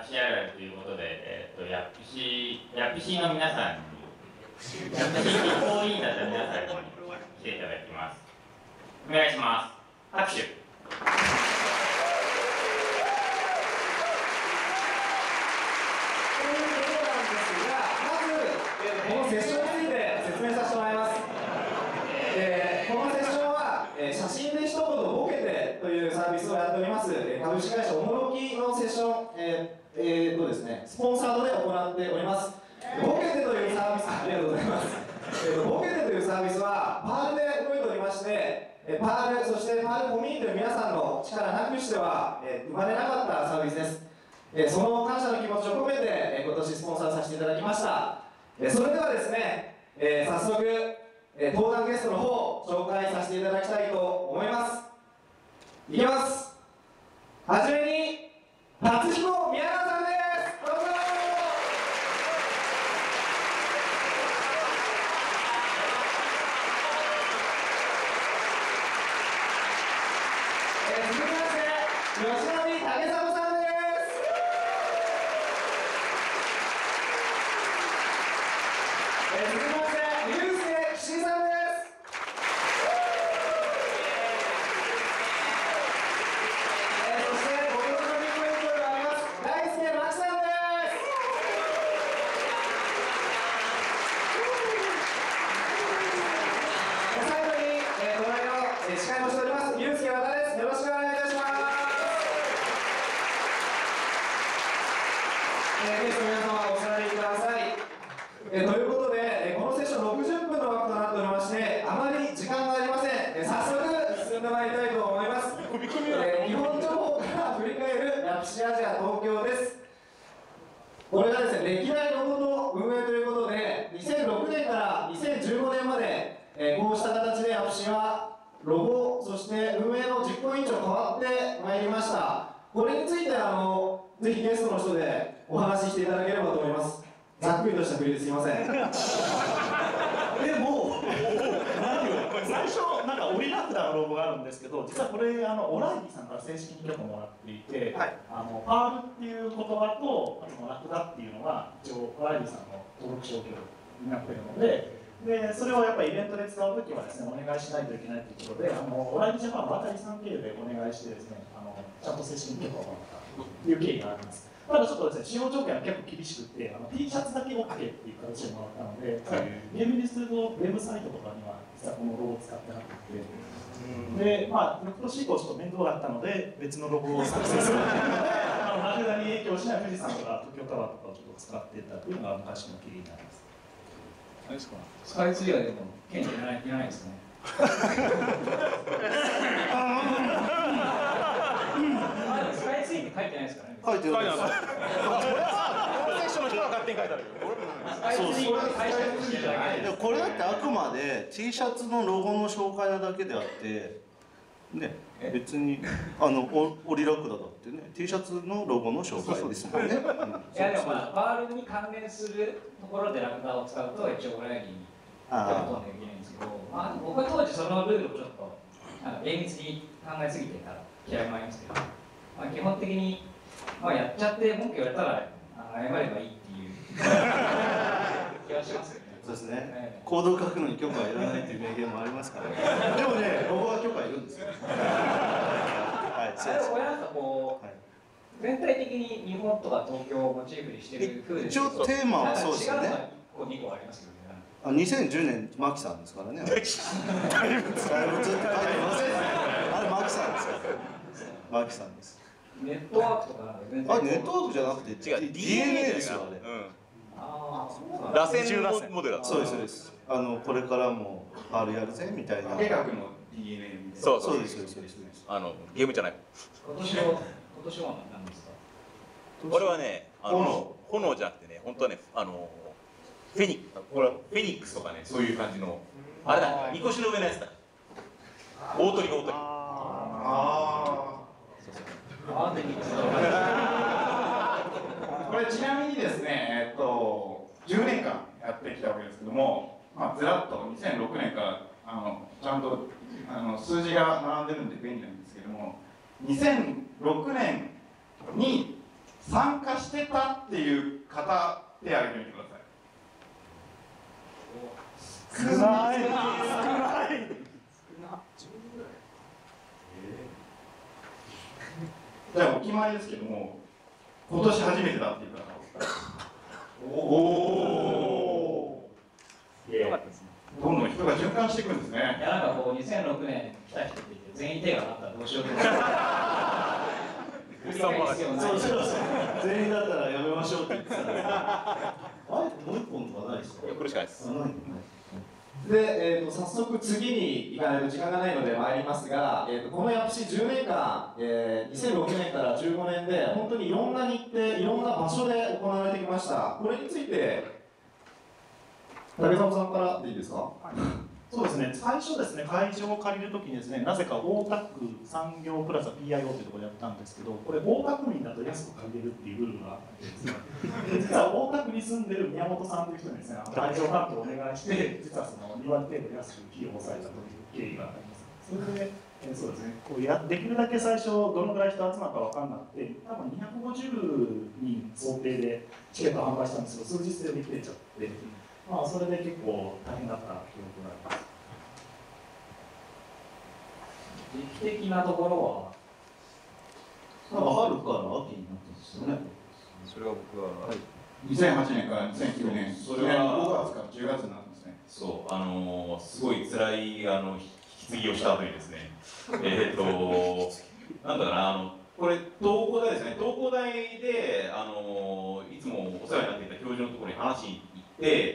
ヤプシあるあるということで、ヤプシの皆さんに、ヤプシ実行委員だった皆さんに来ていただきます。お願いします。拍手。 このセッションについて説明させてもらいます。このセッションは、写真で一言ボケてというサービスをやっております、株式会社おもろきのセッション、ですね、スポンサードで行っております。ボケてというサービス、ありがとうございます。ボケてというサービスは、パールで動いておりまして、パール、そしてパールコミュニティの皆さんの力なくしては、生まれなかったサービスです。その感謝の気持ちを込めて、今年スポンサーさせていただきました。それではですね、早速、登壇ゲストの方を紹介させていただきたいと思います。いきます。はじめに、達彦宮川さんです。どうぞ。続きまして、吉波武三さんです。続きまして、ゆうすけ岸井さんです。そして、ご協力ポイントであります、大輔真紀さんです。最後に、隣の司会をしております、ゆうすけ和田です。よろしくお願いいたします。ゲストの皆様、お座りください。ということで、このセッション60分の枠となっておりまして、あまり時間がありません。早速進んでまいりたいと思います。日本情報から振り返るヤプシアジア東京です。これがですね、歴代ロゴの運営ということで、2006年から2015年まで、こうした形でヤプシはロゴ、そして運営の実行委員長変わってまいりました。これについてぜひゲストの人でお話ししていただければと思います。ざっくりとした振りですいません。 でも最初なんかオリラクダのロゴがあるんですけど、実はこれオライリーさんから正式に許可もらっていて、はい、パールっていう言葉とあとラクダっていうのは一応オライリーさんの登録商標になっているので、それをやっぱりイベントで使うときはですね、お願いしないといけないということで、オライリージャパン渡さん経由でお願いしてですね、ちゃんと正式に許可をもらったという経緯があります。ただちょっとですね、使用条件は結構厳しくて、T シャツだけ OK っていう形でもらったので、ゲームリスのウェブサイトとかには実はこのロゴを使ってなくて、で、翌年以降ちょっと面倒だったので、別のロゴを作成するので、ラクダに影響しない富士山とか東京タワーとかをちょっと使っていたというのが昔の経緯になります。 あれですか、スカイツリーはでも権利いらないですね。スカイツリーって書いてないですからね。 書いてないです。 これはプロセッションの人が勝手に書いてあるよ。スカイツリーって会社としてじゃない。 でもこれだってあくまで T シャツのロゴの紹介なだけであってね、別にオリラクダだってね T シャツのロゴの紹介ですもんね。 いやでもパールに関連するところでラクダを使うと一応オライリーに許可取らなきゃいけないんですけど、僕は当時そのルールをちょっと厳密に考えすぎてたら嫌いもありますけど、基本的にやっちゃって文句言われたら謝ればいいっていう気はしますよね。 そうですね。コードを書くのに許可はいらないという名言もありますから。でもね、ロゴは許可いるんですよ。はい。 これなんかこう全体的に日本とか東京をモチーフにしてる風ですけど、 一応テーマはそうですよね。 違うのが2個ありますけどね。 2010年マキさんですからね。だいぶずっと書いてません。あれマキさんですよ。マキさんです。 ネットワークとかネットワークじゃなくて違う DNA ですよあれ。 螺旋モデルだった。 そうですそうです。これからもRやるぜみたいな。 計画の DNA みたいな。 そうですそうですそうです。 ゲームじゃない。 今年は何ですか。 俺はね炎じゃなくてね、本当はねフェニックスとかね、そういう感じのあれだ、みこしの上のやつだ。大鳥。 これちなみにですね、10年間やってきたわけですけども、ずらっと2006年からちゃんと数字が並んでるんで便利なんですけども、2006年に参加してたっていう方手挙げてみてください。 少ない少ないじゃあお決まりですけども、今年初めてだっていう方。おお。 よかったですね。 どんどん人が循環していくんですね。 いやなんかこう2006年来た人って言って全員手が上がったらどうしようと思って。 そうそうそう。全員だったらやめましょうって言ってたんですけど。あれもう一本とかないですか？ これしかないです。 で、早速次に行かないと時間がないので参りますが、このヤプシ10年間、2006年から15年で本当にいろんな日程、いろんな場所で行われてきました。これについて竹澤さんからでいいですか？ そうですね、最初ですね、会場を借りるときにですね、なぜか大田区産業プラザ PIO というところでやったんですけど、これ大田区民だと安く借りれるっていうルールがあってですね、実は大田区に住んでる宮本さんという人にですね、会場担当をお願いして、実はその2割程度安く費用を抑えたという経緯があります。それで、そうですね、こうできるだけ最初、どのぐらい人集まるか分かんなくて、多分250人想定でチケット販売したんですけど、数日で売り切れちゃって、まあ、それで結構大変だった記憶があります。 時期的なところは、 なんか春から秋になったんですよね。 それは僕は、はい、 2008年から2009年、それは5月から10月になるんですね。 そう、すごい辛い引き継ぎをした後にですね、なんだかな、これ東工大ですね、東工大でいつもお世話になっていた教授のところに話に行って、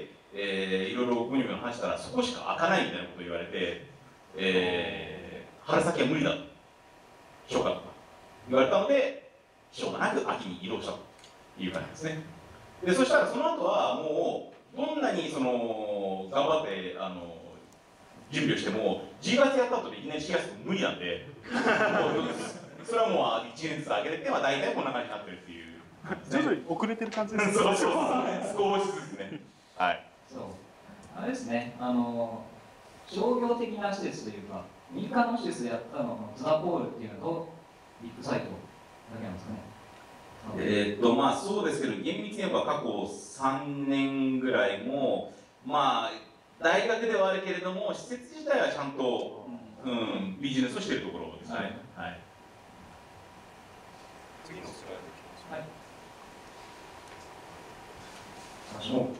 いろいろごにょごにょ話したら、そこしか開かないみたいなことを言われて、春先は無理だと、初夏とか言われたので、しょうがなく秋に移動したという感じですね。でそしたらその後はもうどんなに頑張って準備をしても10月やった後でいきなり4月って無理なんでもうそれはもう1年ずつ上げていって大体こんな感じになってるっていう、 徐々に遅れてる感じですね。 そうそう少しずつね。はい。 そうあれですね、商業的な施設というか民間の施設でやったののツナポールっていうのとビッグサイトだけなんですかね。 まあそうですけど厳密に言えば過去3年ぐらいもまあ大学ではあるけれども施設自体はちゃんと、ビジネスをしているところですね。はい。はい、次のスライドいきましょう。 はい、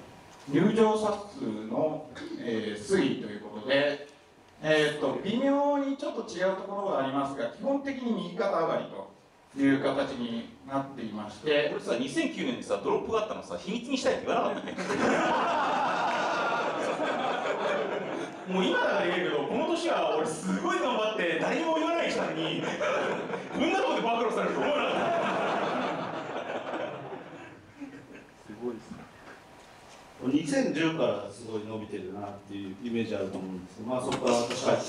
入場者数の、推移ということで、微妙にちょっと違うところがありますが、基本的に右肩上がりという形になっていまして、 これさ、2009年にさ、ドロップがあったのさ、秘密にしたいって言わなかったね。もう今だから言えるけど、この年は俺すごい頑張って誰にも言わないしたのに、こんなところで暴露されると思わなかった。 すごいですね。2010からすごい伸びてるなっていうイメージあると思うんですけど、まあそこから私帰っちゃって。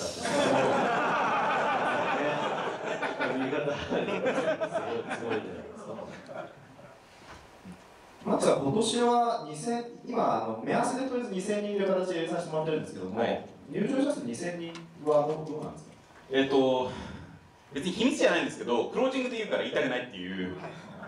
右肩すごいじゃないですか。 まずは今年は今目安でとりあえず2000人という形で入れさせてもらってるんですけども、はい、入場者数2000人はどうなんですか？ 別に秘密じゃないんですけど、クロージングで言うから言いたくないっていう。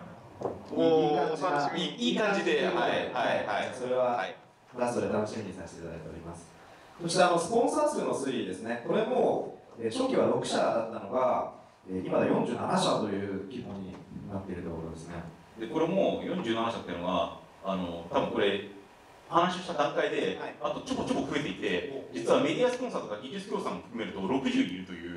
いい感じで、はいはいはい。 それはラストで楽しみにさせていただいております。そしてスポンサー数の推移ですね。これも初期は6社だったのが今で47社という規模になっているところですね。 でこれも47社っていうのが多分これ話をした段階で、あとちょこちょこ増えていて、実はメディアスポンサーとか技術協賛も含めると60いるという。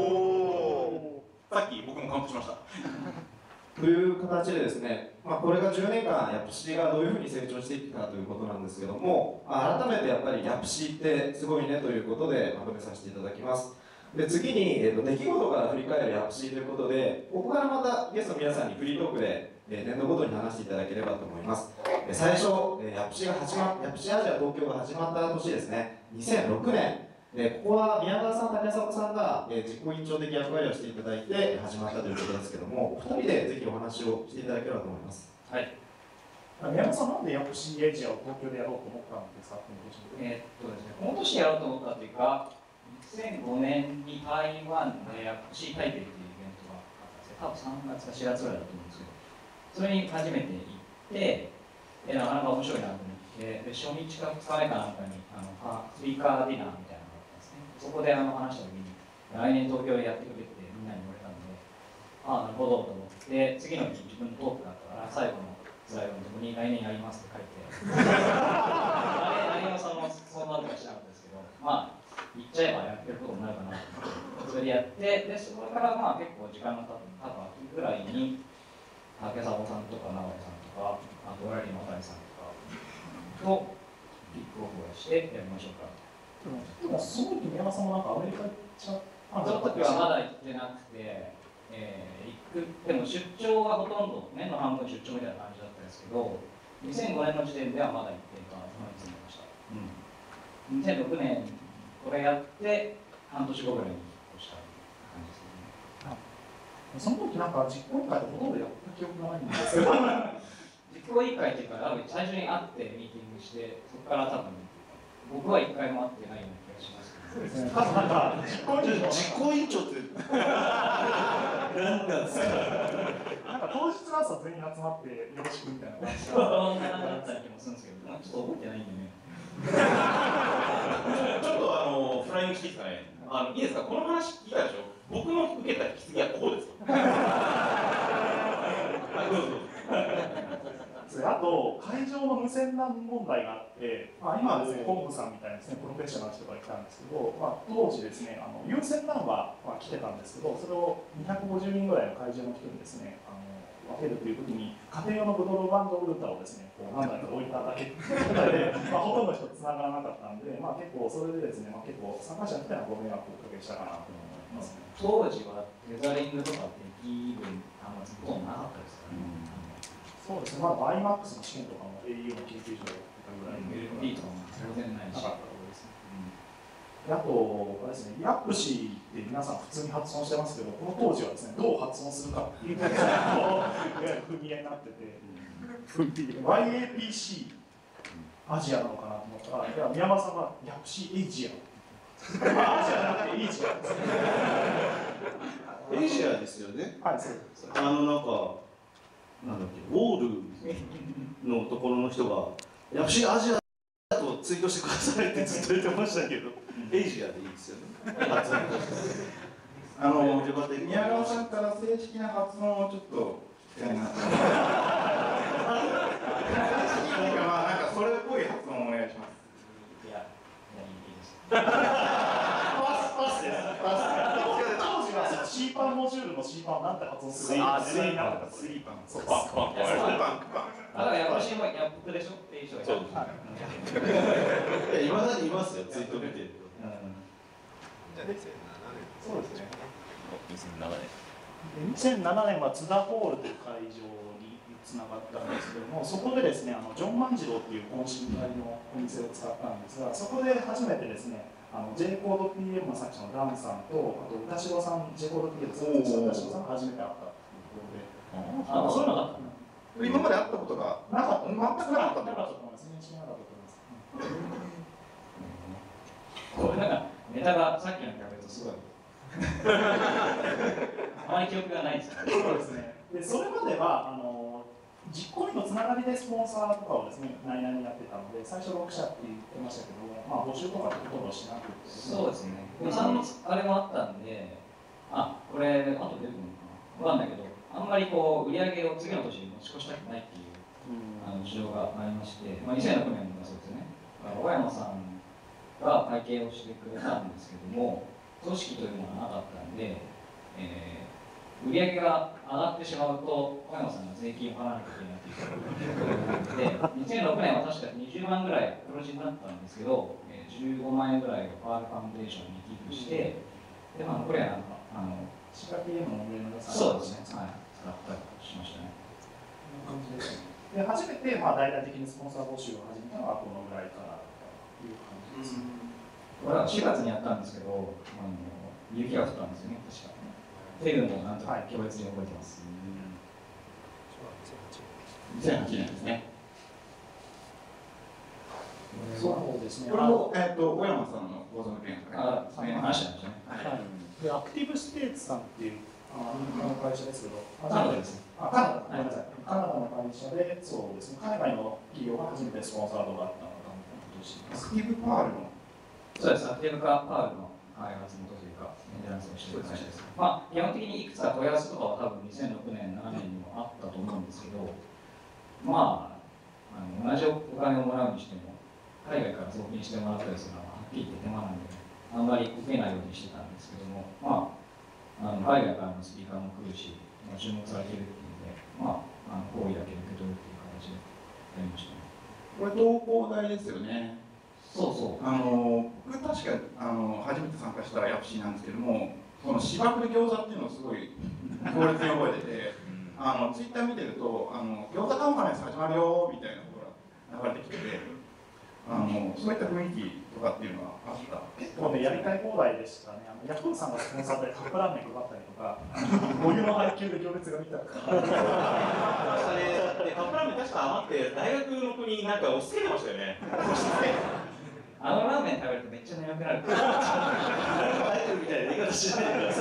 さっき僕もカウントしました。 という形でですね、これが10年間ヤプシーがどういうふうに成長していくかということなんですけども、改めてやっぱりヤプシーってすごいねということでまとめさせていただきます。で次に、出来事から振り返るヤプシーということで、ここからまたゲストの皆さんにフリートークで年度ごとに話していただければと思います。最初、ヤプシーアジア東京が始まった年ですね、2006年。ここは宮川さん、竹迫さんが実行委員長的役割をしていただいて始まったということですけども、お二人でぜひお話をしていただければと思います。 はい。 宮川さん、なんでヤプシーエイジアを東京でやろうと思ったんですか？ この年やろうと思ったというか、2005年に台湾でヤプシー台北というイベントがあったんですよ。多分3月か4月ぐらいだと思うんですけど、 それに初めて行ってなかなか面白いなと思って、で初日か2日目かなんかにスピーカーディナーみたいなのがあったんですね。そこで話した時に来年東京でやってくれってみんなに言われたので、なるほどと思って、次の日自分のトークだったから最後のスライドのところに来年やりますって書いて何もそんなとかしなかったですけど、まあ言っちゃえばやってることになるかなと思ってそれでやって、でそこからまあ結構時間が経った秋ぐらいに竹澤さんとか長井さんとか、あとオラリーの渡さんとかとキックオフをしてやりましょうか。 でもその時宮山さんもなんかアメリカ行っちゃったんその時はまだ行ってなくて、でも出張はほとんど年の半分出張みたいな感じだったんですけど、2005年の時点ではまだ行ってた日本に住んでました。2006年これやって半年後ぐらいに引っ越した感じですね。 その時なんか実行委員会でほとんどやった記憶がないんですけど実行委員会っていうか、最初に会ってミーティングして、そこから多分僕は一回も会ってないような気がしますけど。 そうですね。ただなんか実行委員長って何なんですか。なんか当日の朝全員集まってよろしくみたいな感じで。 そんな感じだった気もするんですけど、ちょっと覚えてないんでね。 ちょっとフライングしていいですかね。いいですか、この話聞いたでしょ。僕の受けた引き継ぎはこうです。はい、どうぞ。 あと会場の無線 LAN 問題があって、今はですね、コンプさんみたいなですね、プロフェッショナルの人が来たんですけど、当時ですね、有線 LAN は来てたんですけど、それを250人ぐらいの会場の人にですね、分けるという時に、家庭用のブドウバンドルーターをですね、何台か置いただけで、ほとんどの人つながらなかったんで、結構それでですね、結構参加者みたいなご迷惑をおかけしたかなと思いますね。 当時はテザリングとかできる端末ほとんどなかったですからね。 そうですね、まだ iMAX の試験とかも au の研究所でやったぐらいで、 LP とかも当然ないし。 なかったところですね。あと、あれですね、ヤプシーって皆さん普通に発音してますけど、この当時はですね、どう発音するかっていうのが不明になってて、YAPC、アジアなのかなと思ったら、いや宮間さんはヤプシーエイジア。アジアじゃなくてエイジアですね。 エイジアですよね。 はい、そうです。 なんだっけ、ウォールのところの人が、ヤプシーアジアとツイートしてくださいってずっと言ってましたけど、エイジアでいいですよね。 宮川さんから正式な発音をちょっと聞きたいなと思って。なんかそれっぽい発音をお願いします。 いや、いいです。 パスです。当時は C パンモジュールの C パンをなんて発音するかスリーパン。そうです。 パン。 だからヤプシーはヤップでしょっていう人がいた。 いまだにいますよ、ツイート見てると。 そうですね。 2007 2007年は津田ホールという会場につながったんですけども、そこでですね、ジョン万次郎っていう懇親会のお店を使ったんですが、そこで初めてですね、J コード PM の作者のダンさんと、あと歌代さん、J コード PM の作者の歌代さんが初めて会ったということで、 そういうのが今まで会ったことがなかった、 全くなかったってなかこったと思います。認識なかったと思います。 これなんかネタがさっきの比べるとすごいあまり記憶がないですね。 そうですね。でそれまでは実行委員のつながりでスポンサーとかをですね、内々にやってたので、最初6社って言ってましたけど、募集とかってほとんどしなくて、 そうですね。でもあれもあったんで、これ後で出てくるのかな。わかんないけど、あんまりこう売り上げを次の年に持ち越したくないっていう事情がありまして、2006年だそうですね。小山さんが会計をしてくれたんですけども、組織というのがなかったんで、売り上げが上がってしまうと小山さんが税金を払わなきゃいけないということで、2006年は確か20万ぐらい黒字になったんですけど、15万円ぐらいをパールファンデーションに寄付して、でこれはなんか仕掛けの上のやつそうですね、はい、使ったりしましたね。 こんな感じでした。で初めて大々的にスポンサー募集を始めたのはこのぐらいからという感じです。 これは4月にやったんですけど、雪が降ったんですよね、確か。っていうのもなんとか強烈に覚えてます。2008年ですね。 そうですね。 これも小山さんのご存知ですかね。 その話なんですよね。 はい。でアクティブステーツさんっていうアメリカの会社ですけど、 カナダですね。 カナダ、ごめんなさい。カナダ会社で、そうですね、海外の企業が初めてスポンサードがあったのが今年です。 アクティブパールのそうです、アクティブカーパールの開発元というか、メンテナンスをしている会社です。まあ、基本的にいくつか問い合わせとかは多分2006年、7年にもあったと思うんですけど、まあ、同じお金をもらうにしても、海外から送金してもらったりするのははっきり言って手間なんで、あんまり受けないようにしてたんですけども、まあ、海外からのスピーカーも来るし、注目されているっていうので、まあ、好意だけ受け取るっていう形でやりましたね。 これ東工大ですよね。 そうそう。 僕確か初めて参加したヤプシーなんですけども、この芝生餃子っていうのをすごい強烈に覚えてて、ツイッター見てると餃子カンファレンス始まるよみたいなことが流れてきてて、そういった雰囲気とかっていうのはあった。 結構ね、やりたい放題でしたね。ヤクルトさんがスポンサーでカップラーメン配ったりとか、お湯の配給で行列が見たりとか。 カップラーメン確か余って大学の子になんか押し付けてましたよね。 あのラーメン食べるとめっちゃ眠くなる。 アイドルみたいな言い方しないでください。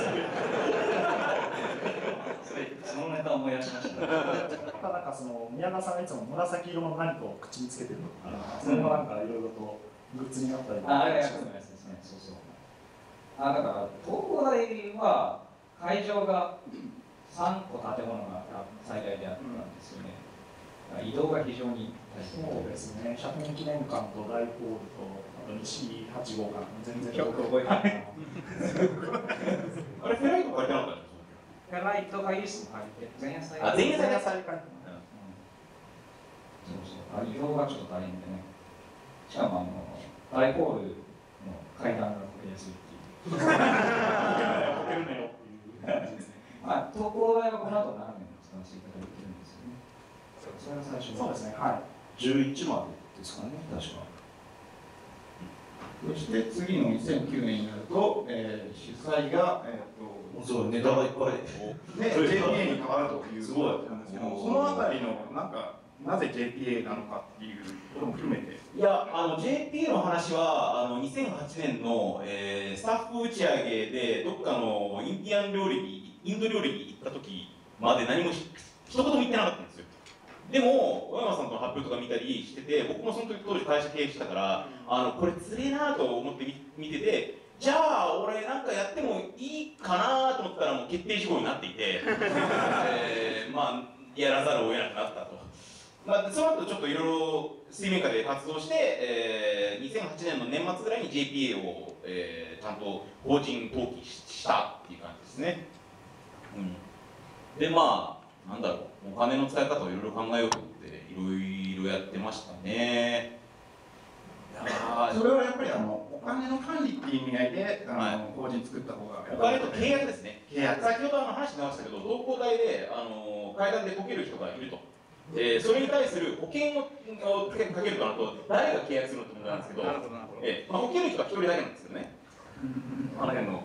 そのネタを思い出しました。 なんか宮川さんがいつも紫色の何かを口につけてるのそれもなんかいろいろとグッズになったりとか。 あれヤクルトのやつですね。そうそう。だから東工大は会場が3個建物が最大であったんですよね。移動が非常にそうですね。100年記念館と大ホールとあと西8号館全然よく覚えてない。 あれフェライト借りてなかったんですか？ フェライト会議室も借りて前夜祭。 前夜祭再開。 そうそう。移動がちょっと大変でね。しかも大ホールの階段がこけやすいっていう。こけるねよっていう感じですね。まあ東工大はこの後何年も使わせていただいてるんですよね。それが最初。 そうですね。はい。 11までですかね、確か。 そして次の2009年になると、主催が、 そう、ネタがいっぱい。 JPA に変わるというすごいなんですけど、そのあたりのなぜ JPA なのかっていうことも含めて。 いや、JPA の話は2008年の、スタッフ打ち上げでどっかのインド料理に行った時まで何も一言も言ってなかったんですよ。でも小山さんとの発表とか見たりしてて、僕もその時当時会社経営してたからこれつれえなと思って見てて、じゃあ俺なんかやってもいいかなと思ったらもう決定事項になっていてまあやらざるを得なくなったと。その後ちょっといろいろ水面下で活動して、2008年の年末ぐらいに JPA を、ちゃんと法人登記したっていう感じですね。でまあなんだろう、お金の使い方をいろいろ考えようと思っていろいろやってましたね。 それはやっぱりお金の管理っていう意味合いで法人作った方がお金と契約ですね。契約、先ほど話してましたけど、東工大で階段でこける人がいると。それに対する保険をかけるとなると誰が契約するのって問題なんですけど、保険る人は1人だけなんですよね。あの辺の。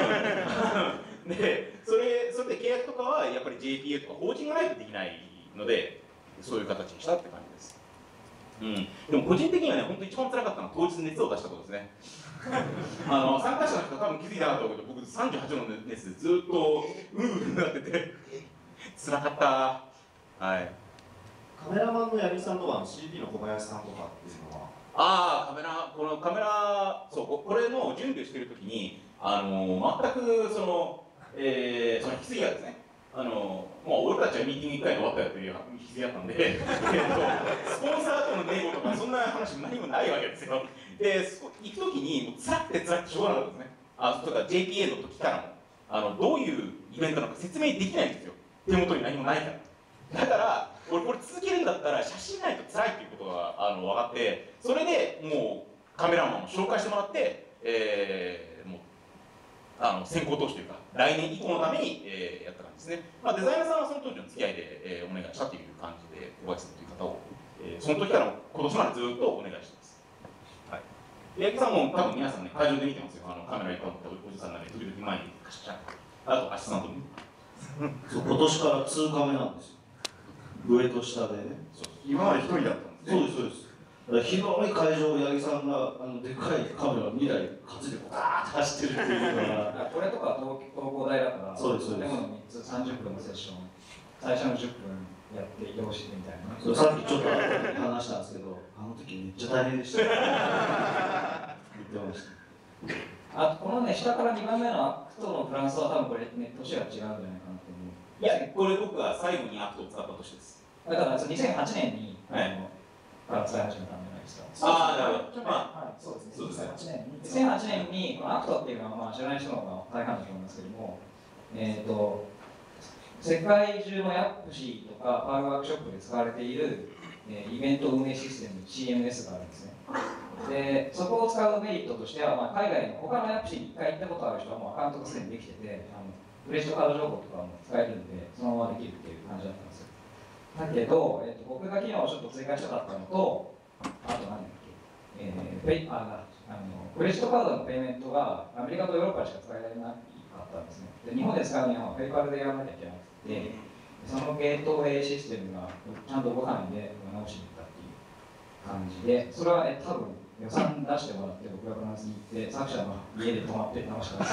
でそれで契約とかはやっぱり JPA とか法人がないとできないので、そういう形にしたって感じです。でも個人的にはね、本当一番辛かったのは当日熱を出したことですね。参加者の人は多分気づいてなかったけど、僕38の熱でずっとなってて辛かった。はい。 カメラマンの八木さんとか CD の小林さんとかっていうのはこのカメラ、そう、これの準備をしているときに全くその引き継ぎがですね、俺たちはミーティング1回で終わったよという引き継ぎだったんでスポンサーとのネゴとかそんな話も何もないわけですよ。で行くときにもう辛くてしょうがなかったですね。とか JPA の時からもどういうイベントなのか説明できないんですよ、手元に何もないから。だから俺これ続けるんだったら写真ないと辛いっていうことが分かって、それでもうカメラマンを紹介してもらって、もう先行投資というか来年以降のために、やった感じですね。デザイナーさんはその当時の付き合いで、お願いしたという感じで小林さんという方を、その時から今年までずっとお願いしてます。はい。八木さんも多分皆さんね、会場で見てますよ。カメラいっぱい持ったおじさんがね、時々前にカシャカシャ、あとアシスタントにそう、今年から2カメなんですよ。上と下でね。 今まで1人だったんですね。 そうです、そうです。広い会場を八木さんがでかいカメラ2台担いでバーッて走ってるっていうのがこれとか東工大だから、 そうです、そうです。 でも3つ30分のセッション最初の10分やって移動してみたいな。 そうさっきちょっと後で話したんですけど、あの時めっちゃ大変でした。言ってました。 あとこのね、下から2番目のアクトのフランスは多分これね、年が違うんじゃないかなと思う。 いや、これ僕が最後にアクトを使った年です。 だから2008年に、から使い始めたんじゃないですか。ああ、なるほど。まあ、そうですね。2008年に、このアクトっていうのは、まあ、知らない人の方が大半だと思いますけども、世界中のヤップシーとかパールワークショップで使われている、イベント運営システム CMS があるんですね。で、そこを使うメリットとしては、まあ、海外の他のヤップシーに1回行ったことある人はもうアカウントがすでにできてて、クレジットカード情報とかも使えるんで、そのままできるっていう感じだったんですよ。だけど、僕が機能をちょっと追加したかったのと、あと何だっけ、クレジットカードのペイメントがアメリカとヨーロッパでしか使えなかったんですね。で、日本で使うにはペイパルでやらなきゃいけなくて、そのゲートウェイシステムがちゃんと動かないんで、直しに行ったっていう感じで、それは多分予算出してもらって、僕がフランスに行って、作者の家で泊まって直したんです。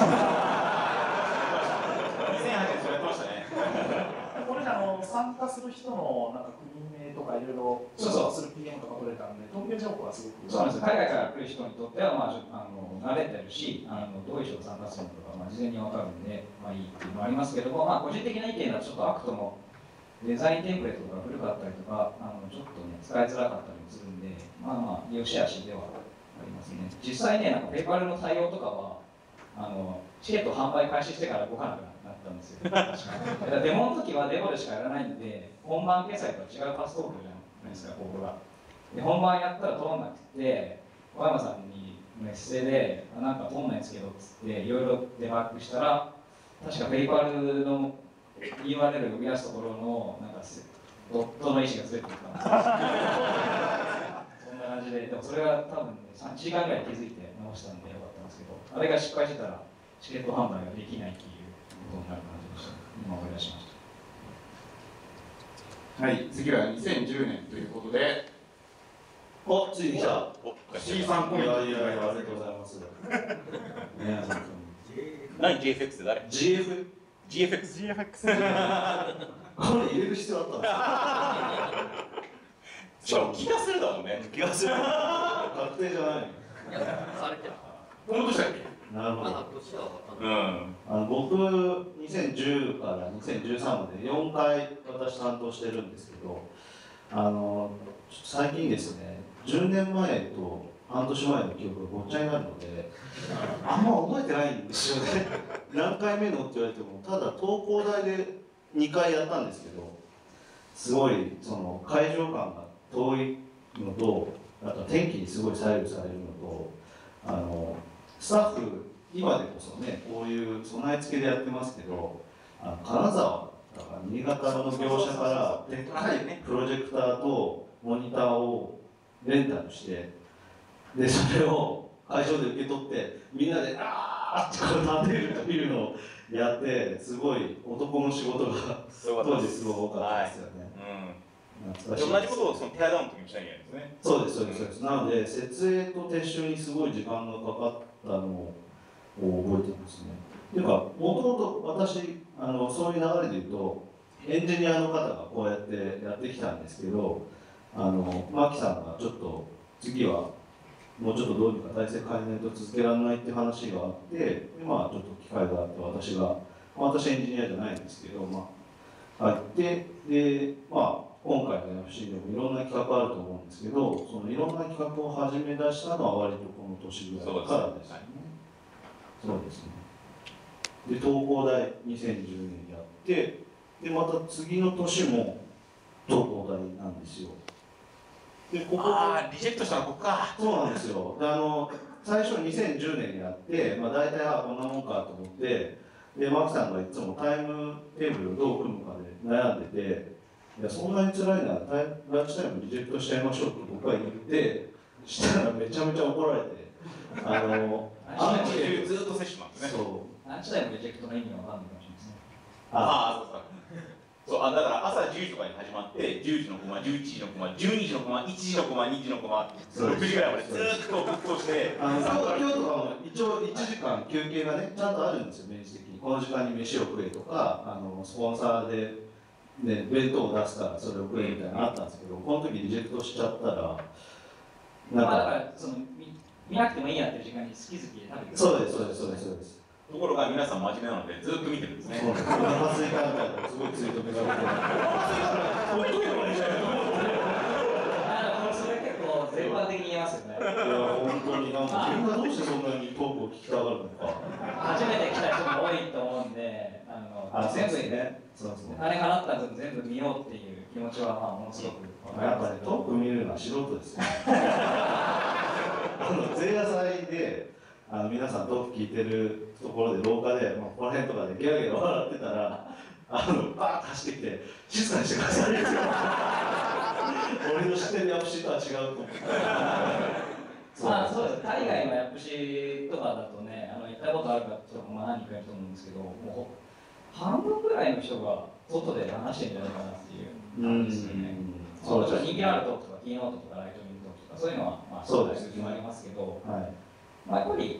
2008年それやってましたね。 これ参加する人のなんか国名とかいろいろする PM とか取れたんで、東京情報はすごく。 そうなんです。海外から来る人にとっては、まあ、慣れてるし、どういう人が参加するのとか、まあ、事前に分かるんで、まあいいっていうのもありますけども、まあ、個人的な意見だとちょっとアクトのデザインテンプレートが古かったりとか、ちょっとね、使いづらかったりもするんで、まあまあ、良し悪しではありますね。実際ね、なんかペーパルの対応とかは、チケット販売開始してから動かなくなったんですよ。デモの時はデモでしかやらないんで、本番決済とは違うパストークじゃないですか、ここが。で、本番やったら通んなくて、小山さんにメッセで、なんか通んないんですけどっつって、いろいろデバッグしたら、確かペイパルの URL を呼び出すところの、なんかドットの意思がずれてきたんですよ。そんな感じで、でもそれは多分ね、3時間ぐらい気づいて直したんでよかったんですけど、あれが失敗してたら、チケット販売ができないっていうことになる感じでした。今思い出しました。 はい、次は2010年ということで、 お、ついに来た。 C さんコメント。 いやいやいや、ありがとうございます。 何 GFX って誰 GF？ GFX。 これ入れる必要あったんですか？ しかも気がするだもんね。 気がする。確定じゃない。 本当でしたっけ？ なるほど。僕2010から2013まで4回私担当してるんですけど、最近ですね、10年前と半年前の記憶がごっちゃになるので、あんま覚えてないんですよね。何回目のって言われても、ただ東工大で2回やったんですけど、すごいその会場感が遠いのと、あと天気にすごい左右されるのと、スタッフ今でこそね、こういう備え付けでやってますけど、金沢だから新潟の業者からでっかいプロジェクターとモニターをレンタルして、でそれを会場で受け取ってみんなであーってこう立てるというのをやって、すごい男の仕事が当時すごい多かったですよね。 同じことをそのテアダウンの時にしなきゃいけないんですね。 そうですそうですそうです。なので設営と撤収にすごい時間がかかったのを覚えてますね。っていうか、もともと私そういう流れで言うとエンジニアの方がこうやってやってきたんですけど、マキさんがちょっと次はもうちょっとどうにか体制変えないと続けられないっていう話があって、でまあちょっと機会があって私エンジニアじゃないんですけど、入ってで今回の FC でもいろんな企画あると思うんですけど、そのいろんな企画を始め出したのは割とこの年ぐらいからですよね。そうですね。で東工大2010年やって、でまた次の年も東工大なんですよ。でここリジェクトしたのここか。 そうなんですよ。で最初2010年やって、大体こんなもんかと思って、でマキさんがいつもタイムテーブルをどう組むかで悩んでて、いやそんなに辛いならランチタイムリジェクトしちゃいましょうって僕は言って、したらめちゃめちゃ怒られて、 ずっと摂取しますね。 ランチタイムリジェクトの意味が分かんないかもしれないですね。 そうだから朝10時とかに始まって、10時のコマ、11時のコマ、12時のコマ、1時のコマ、2時のコマ、6時ぐらいまでずっとぶっ通して、 今日とかも一応1時間休憩がねちゃんとあるんですよ、明示的に。この時間に飯を食えとか、スポンサーでね、弁当を出すからそれをくれみたいなのあったんですけど、この時リジェクトしちゃったらなんか、 まあだからその見なくてもいいやっていう時間に好き好きで食べてそうですそうですそうですそうです。 ところが皆さん真面目なのでずっと見てるんですね。 そうです。お腹空いたみたいなすごいツイート目がけて。 それ結構全般的に言えますよね。 いや本当になんかみんなどうしてそんなにトークを聞きたがるのか。 初めて来た人も多いと思うんで、全部ね。そうですね。 金払った分全部見ようっていう気持ちはまあものすごくやっぱりトーク見るのは素人ですよ。前夜祭で皆さんトーク聞いてるところで廊下で、ここら辺とかでギャーギャー笑ってたらバーッと走ってきて静かにしてくださいって俺の知ってるヤプシとは違うと思って。 まあそうです。海外のヤプシとかだとね、行ったことあるかとか何人かいると思うんですけど、もう半分ぐらいの人が外で話してるんじゃないかなっていう感じですよね。もちろん人気のあるトークとかキーノートとかライトニングトークとかそういうのはまあそうです決まりますけど、 はい、 まあやっぱり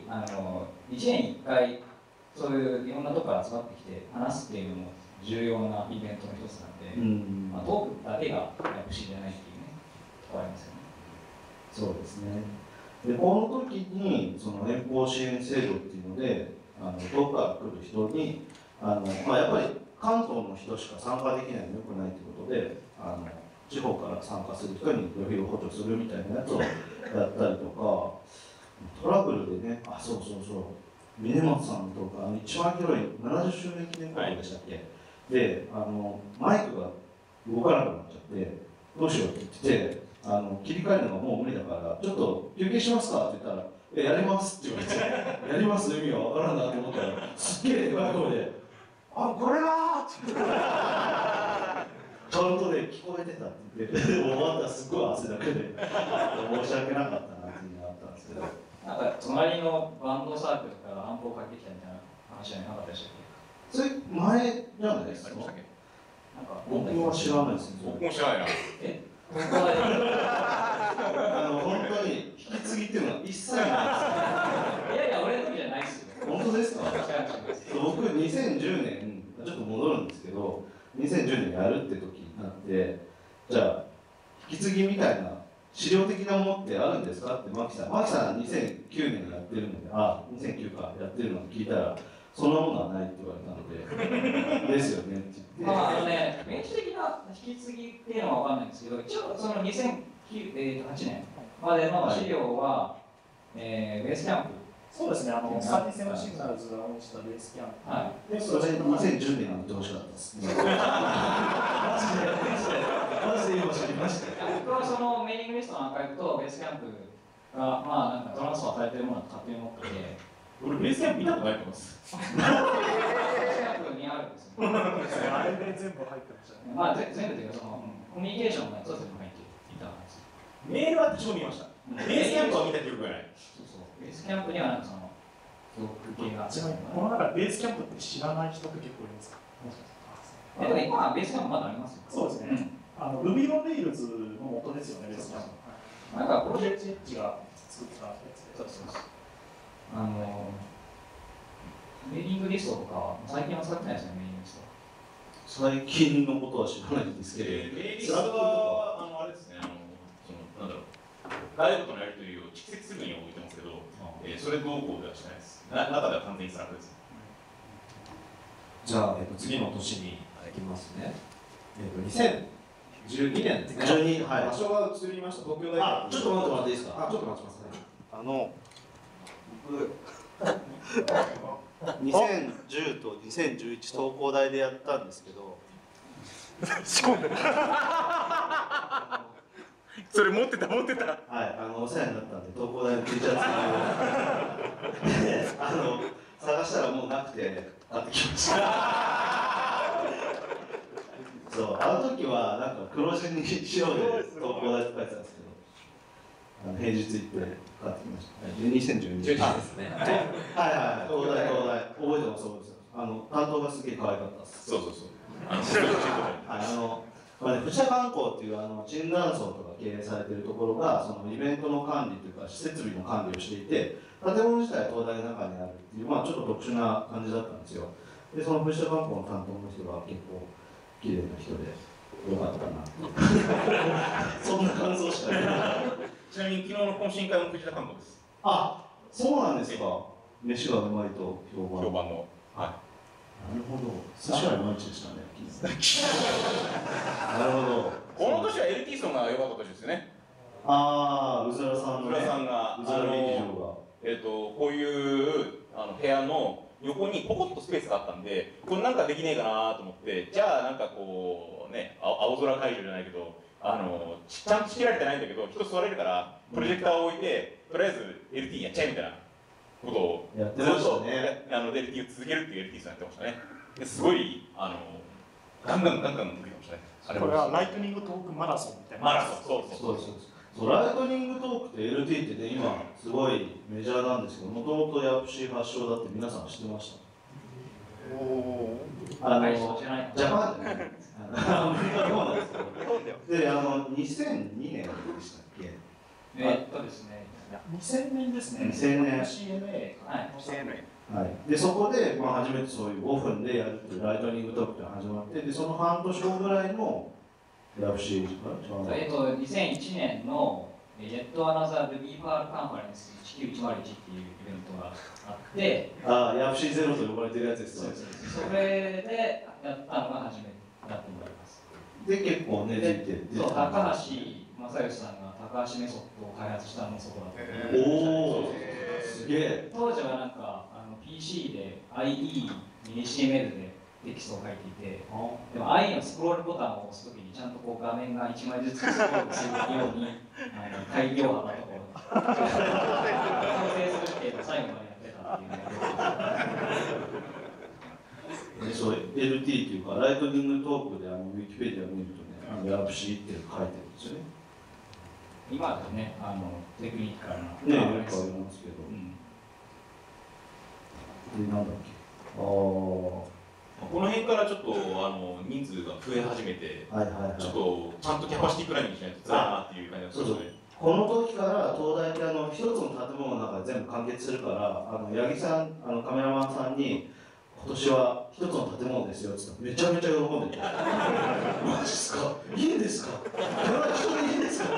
1年に1回そういういろんなとこから集まってきて話すっていうのも重要なイベントの一つなんで、まあ、トークだけがヤプシじゃないっていうねところありますよね。 そうですね。でこの時にその連邦支援制度っていうので遠くから来る人にやっぱり関東の人しか参加できないのよくないということで地方から参加する人に旅費を補助するみたいなやつをやったりとか、トラブルでね、そうそうそう峰本さんとか一番広い70周年記念公演でしたっけ、はい、でマイクが動かなくなっちゃってどうしようって言ってて切り替えるのがもう無理だからちょっと休憩しますかって言ったらやりますって言われてやります意味は分からんなと思ったらすっげえでかい声でこれだーってちゃんとね聞こえてたって言って終わったらすっごい汗だくで申し訳なかったなっていうのがあったんですけど、 なんか隣のバンドサークルから暗号かけてきたみたいな話じゃなかったでしたっけ？ それ前じゃないですか？僕は知らないですね。 僕も知らないな。 本当だよ。 本当に引き継ぎっていうのは一切ないです。 いやいや、俺の時じゃないですよ。 本当ですか？僕2010年ちょっと戻るんですけど、2010年やるって時になって、じゃあ引き継ぎみたいな資料的なものってあるんですかってマキさん2009年にやってるので、2009かやってるのを聞いたら。そんなものはないって言われたのでですよねって言って。 明示的な引き継ぎっていうのは分かんないんですけど、一応その2008年までの資料は、ベースキャンプ。 そうですね、サーティセブンシグナルズが応じたベースキャンプ。 はい。 で、それ2010年に言ってほしかったです。マジで今知りました。 僕はそのメーリングリストのアーカイブとベースキャンプが、なんかトランスファーされてるものを勝手に持ってて。 俺ベースキャンプ見たことないと思います。 ベースキャンプにあるんですよ。 あれで全部入ってましたね。 全部というかコミュニケーションのやつは全部入っていたんです。 メールは私も見ました。ベースキャンプは見た記憶がない。 ベースキャンプにはなんかブロック系が。 ちなみにこの中でベースキャンプって知らない人って結構いますか？ でも今はベースキャンプまだありますよ。 そうですね。Ruby on Rails の元ですよね、ベースキャンプ。 なんかプロジェクトエッジが作ったやつで。 そうメーリングリストとか最近は使ってないですよね、メーリングリスト。 最近のことは知らないんですけど、 メーリングはあれですね、外部とのやり取りを蓄積するに置いてますけど、それどうこうではしないです。中では完全にスラックです。 じゃあ、次の年に行きますね。2012年ですね。 12、はい。 場所が移りました。東京大学。 ちょっと待ってもらっていいですか？ ちょっと待ちますね。 僕2010と2011東工大でやったんですけど仕込んでるそれ持ってたはい、お世話になったんで東工大の T シャツを探したらもうなくて買ってきましたそう、あの時はなんか黒字にしようで東工大って書いてたんですけど平日行って買ってきました。2012年ですね。 はい、東大、覚えてます、そうです。担当がすげえ可愛かったです。 そう。 富士観光っていう椿山荘とか経営されてるところがそのイベントの管理というか設備の管理をしていて、建物自体は東大の中にあるっていうちょっと特殊な感じだったんですよ。でその富士観光の担当の人が結構綺麗な人でよかったなそんな感想しか言えない。 ちなみに昨日の懇親会も藤田監督です。 あ、そうなんですか。飯がうまいと評判。 評判の。はなるほど。寿司はいまいちでしたね。なるほど。 この年は LT ソンが良かった年ですよね。 ああ、うずらさんの、 うずらさんがうずら劇場が。 こういう部屋の横にポコッとスペースがあったんで、これなんかできねえかなと思って、じゃあなんかこうね、青空会場じゃないけど、ちゃんと仕切られてないんだけど、人座れるからプロジェクターを置いて、とりあえず LT やっちゃえみたいなことをやってましたね。 LT を続けるっていう LT さんやってましたね。ですごいガンガン出てましたね。 これはライトニングトークマラソンみたいな。 マラソン、そうそうライトニングトークって LT ってね、今すごいメジャーなんですけど、もともとヤプシー発祥だって皆さん知ってました？ おお。 ジャパンじゃないアメリカの方なんですけど、で、2002年でしたっけ？ ですね、 2000年ですね。 2000年。 CMA。はい。 はい、でそこで、初めてそういう5分でやるっていうライトニングトークが始まって、でその半年後ぐらいのヤプシー 2001年のYet Another Ruby Pearl Conference 1901っていうイベントがあって、 ヤプシーゼロと呼ばれてるやつですね。 それでやったのが初めてだと思います。 で、結構ねじって、 高橋正義さんが高橋メソッドを開発したのもそこだった。 おお、すげえ。 当時はなんかPC で IE に HTML でテキストを書いていて、でも IE のスクロールボタンを押すときにちゃんとこう画面が1枚ずつスクロールするように開業幅とかを完成するっていうのを最後までやってたっていう。 そう LT っていうかライトニングトークでウィキペディアを見るとね、ヤプシーって書いてるんですよね。 今だとね、テクニカルなよくありますけど。で、なんだっけ。 この辺からちょっと人数が増え始めて、ちょっとちゃんとキャパシティプランニングしないとつらいなっていう感じがするので。 この時から東大って一つの建物の中で全部完結するから八木さんカメラマンさんに今年は一つの建物ですよって言ったらめちゃめちゃ喜んでてマジっすかいいんですかこれは人でいいんですか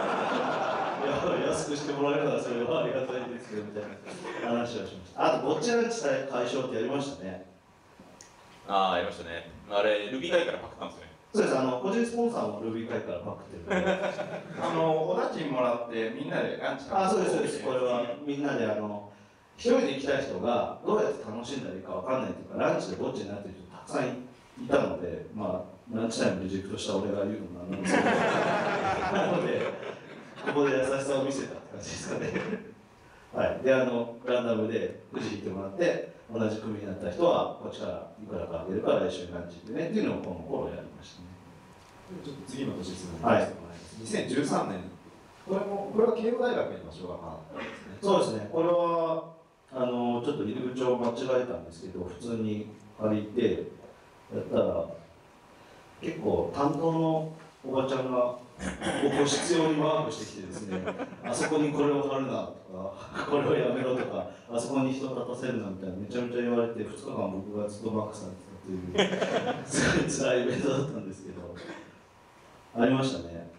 安くしてもらえるならそれはありがたいんですけどみたいな話をしました。あとこっちらに解消ってやりましたね。 やりましたね。あれルビー会からパクったんですよね。 そうです。個人スポンサーもルビー会からパクってるんでおだちもらってみんなでランチ食べて。 そうですそうです。これはみんなで一人で行きたい人がどうやって楽しんだらいいかわかんないというか、ランチでぼっちになってる人たくさんいたので、ランチタイムリジェクトした俺が言うのもなんですけどなのでここで優しさを見せたって感じですかねはい、でランダムでくじ引いてもらって同じ組になった人はこっちからいくらかあげるから一緒にランチでねっていうのをこの頃やりましたね。 ちょっと次の年ですね。はい。2013年。これは慶応大学の場所があったんですね。 そうですね。これはちょっと入り口を間違えたんですけど、普通に借りてやったら結構担当のおばちゃんが僕を必要にマークしてきてですね、あそこにこれを貼るなとか、これをやめろとか、あそこに人立たせるなみたいなめちゃめちゃ言われて、2日間僕がずっとマークされてたというすごい辛いイベントだったんですけど、ありましたね。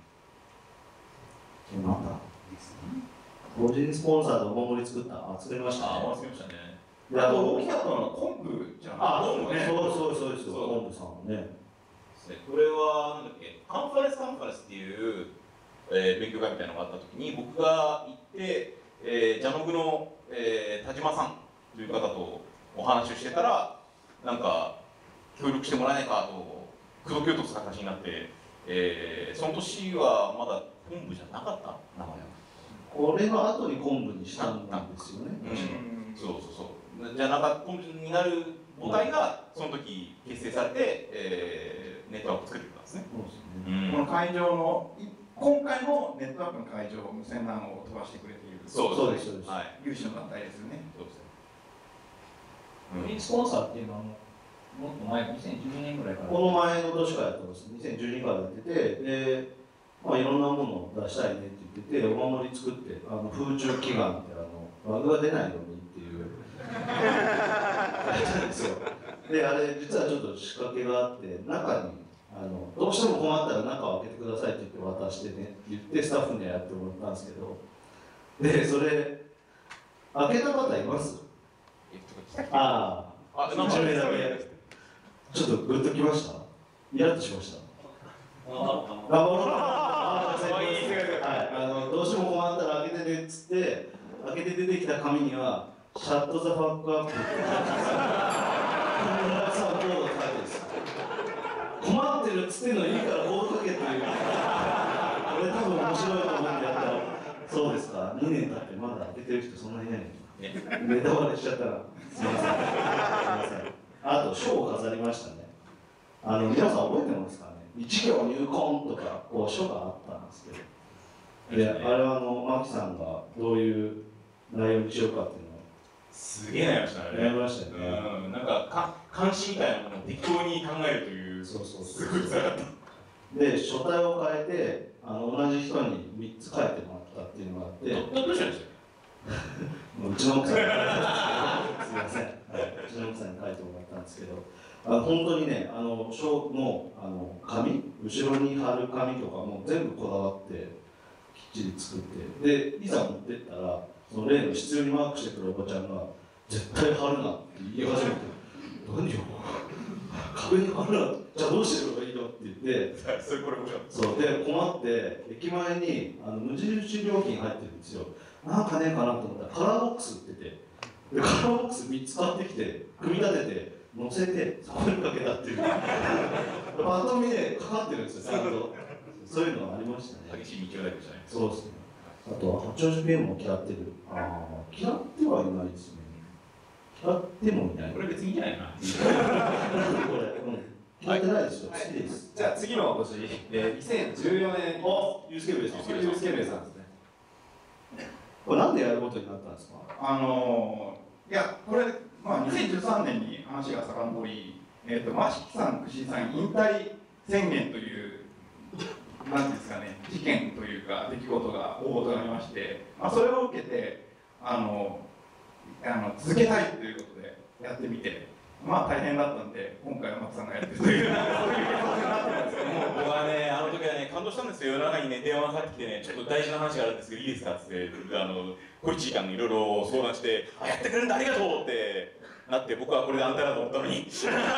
なんだ個人スポンサーでお守り作った。作りましたね。 作りましたね。 で、大きかったのは昆布じゃないですか。 そうですよ。昆布さんもね。 これはなんだっけ、カンファレンスっていう、勉強会みたいなのがあった時に僕が行って、ジャノグの、田島さんという方とお話をしてたら、なんか協力してもらえないかと口説き落とす形になって、その年はまだ昆布じゃなかった名前は。 これの後に昆布にしたんですよね。 そうじゃなかった昆布になる母体がその時結成されて、ネットワークを作ってくれたんですね。 この会場の今回のネットワークの会場無線 LAN を飛ばしてくれているそうです。 有志の団体ですよね。 フリースポンサーっていうのはもっと前、2012年ぐらいから。 この前の年からやってます。2012からやってて、で、いろんなものを出したいねって言ってて、お守り作って、風中祈願ってバグが出ないようにっていうやったんですよ。で、あれ実はちょっと仕掛けがあって、中にどうしても困ったら中を開けてくださいって言って渡してね言ってスタッフにはやってもらったんですけど、でそれ開けた方います？ああ、1名だけちょっとグッときました？イラッとしました？どうしても困ったら開けてねっつって開けて出てきた紙には「シャット・ザ・ファック・アップ」ってさんコード書いてるんですよ。困ってるっつってんのいいからコード書けっていう。これ多分面白いと思ってやったらそうですか、2年経ってまだ開けてる人そんなにいないの。ネタバレしちゃったらすいません。すいません。あと書を飾りましたね。皆さん覚えてますかね。一行入魂とかこう書があったんですけど、であれはマキさんがどういう内容にしようかっていうのをすげえ悩みましたね。 悩みましたよね。 なんか監視みたいなものを適当に考えるという、 そうそうそうすごい辛かった。 で書体を変えて同じ人に3つ書いてもらったっていうのがあって、 どうしたんですか？ うちの奥さんにすいません、うちの奥さんに書いてもらったんですけど、本当にね書の紙、後ろに貼る紙とかも全部こだわってきっちり作って、でいざ持ってったらその例の必要にマークしてくるおばちゃんが絶対貼るなって言い始めて何よ壁に貼るな、じゃあどうしてればいいのって言ってそれこれ面白かった。 そうで困って駅前に無印良品入ってるんですよ。なんかねえかなと思ったらカラーボックス売ってて、でカラーボックス3つ買ってきて組み立てて乗せてそこにかけたっていうパッと見でかかってるんですよちゃんと。そういうのはありましたね。 激しい道をだけでしたね。 そうですね。あとは八王子ペンも嫌ってる。嫌ってはいないですね。嫌ってもいない。 これ別にいいんじゃないかな。 これ、嫌ってないですよ。好きです。 じゃあ次の年、2014年。 ユースケベです。 ユースケベさんですね。 これなんでやることになったんですか？ いやこれ、2013年に話が遡り、マシキさん、串井さん引退宣言というなんていうんですかね、事件というか出来事が大事となりまして、それを受けて続けたいということでやってみて、大変だったんで今回はマキさんがやってるというそういう結果になってるんですけども、 僕はねあの時はね感動したんですよ。夜中にね電話がかかってきてね、ちょっと大事な話があるんですけどいいですかっつって小1時間いろいろ相談してやってくれるんだありがとうってなって、僕はこれで安泰だと思ったのに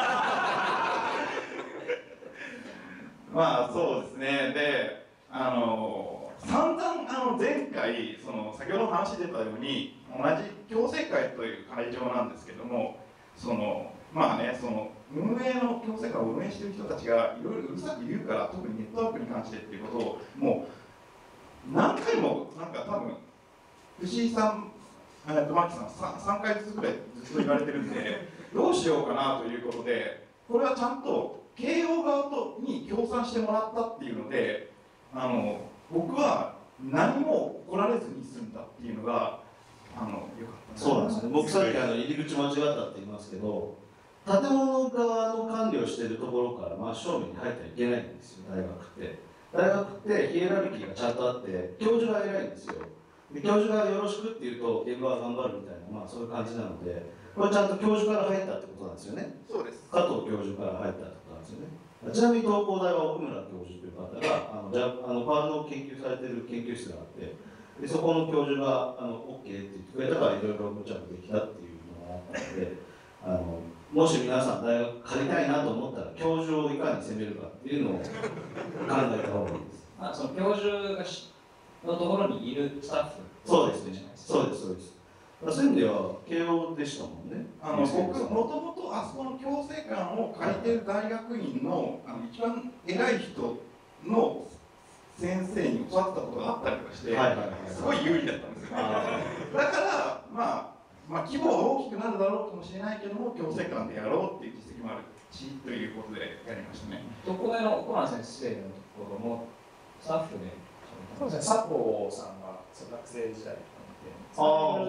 そうですね。で散々前回先ほどの話出たように同じ共生会という会場なんですけども、運営の共生会を運営している人たちがいろいろうるさく言うから、特にネットワークに関してっていうことをもう何回も多分藤井さん、マキさん3回ずつぐらいずっと言われてるんでどうしようかなということで、これはちゃんと慶応側に協賛してもらったっていうので、僕は何も怒られずに済んだっていうのがよかったそうなんですね。僕さっき入り口間違ったって言いますけど、建物側の管理をしているところから真正面に入ってはいけないんですよ、大学って。大学ってヒエラルキーがちゃんとあって、教授が偉いんですよ。で教授がよろしくって言うと、現場は頑張るみたいな、そういう感じなので、これちゃんと教授から入ったってことなんですよね。 そうです。 加藤教授から入ったってことなんですよね。ちなみに東工大は奥村教授という方がパールの研究されている研究室があって、でそこの教授がOK って言ってくれたからいろいろ無茶苦できたっていうのがあったので、もし皆さん大学借りたいなと思ったら教授をいかに攻めるかっていうのを考えた方がいいです。 その教授がのところにいるスタッフ。 そうですね。そうですそうです。そういう意味では慶応でしたもんね。 僕もともとあそこの共生館を借りてる大学院の一番偉い人の先生に教わったことがあったりとかして、すごい有利だったんですよ。だから規模は大きくなるだろうかもしれないけども共生館でやろうっていう実績もあるしということでやりましたね。 東工大の奥村先生のところもスタッフで。 そうですね。佐藤さんが学生時代そう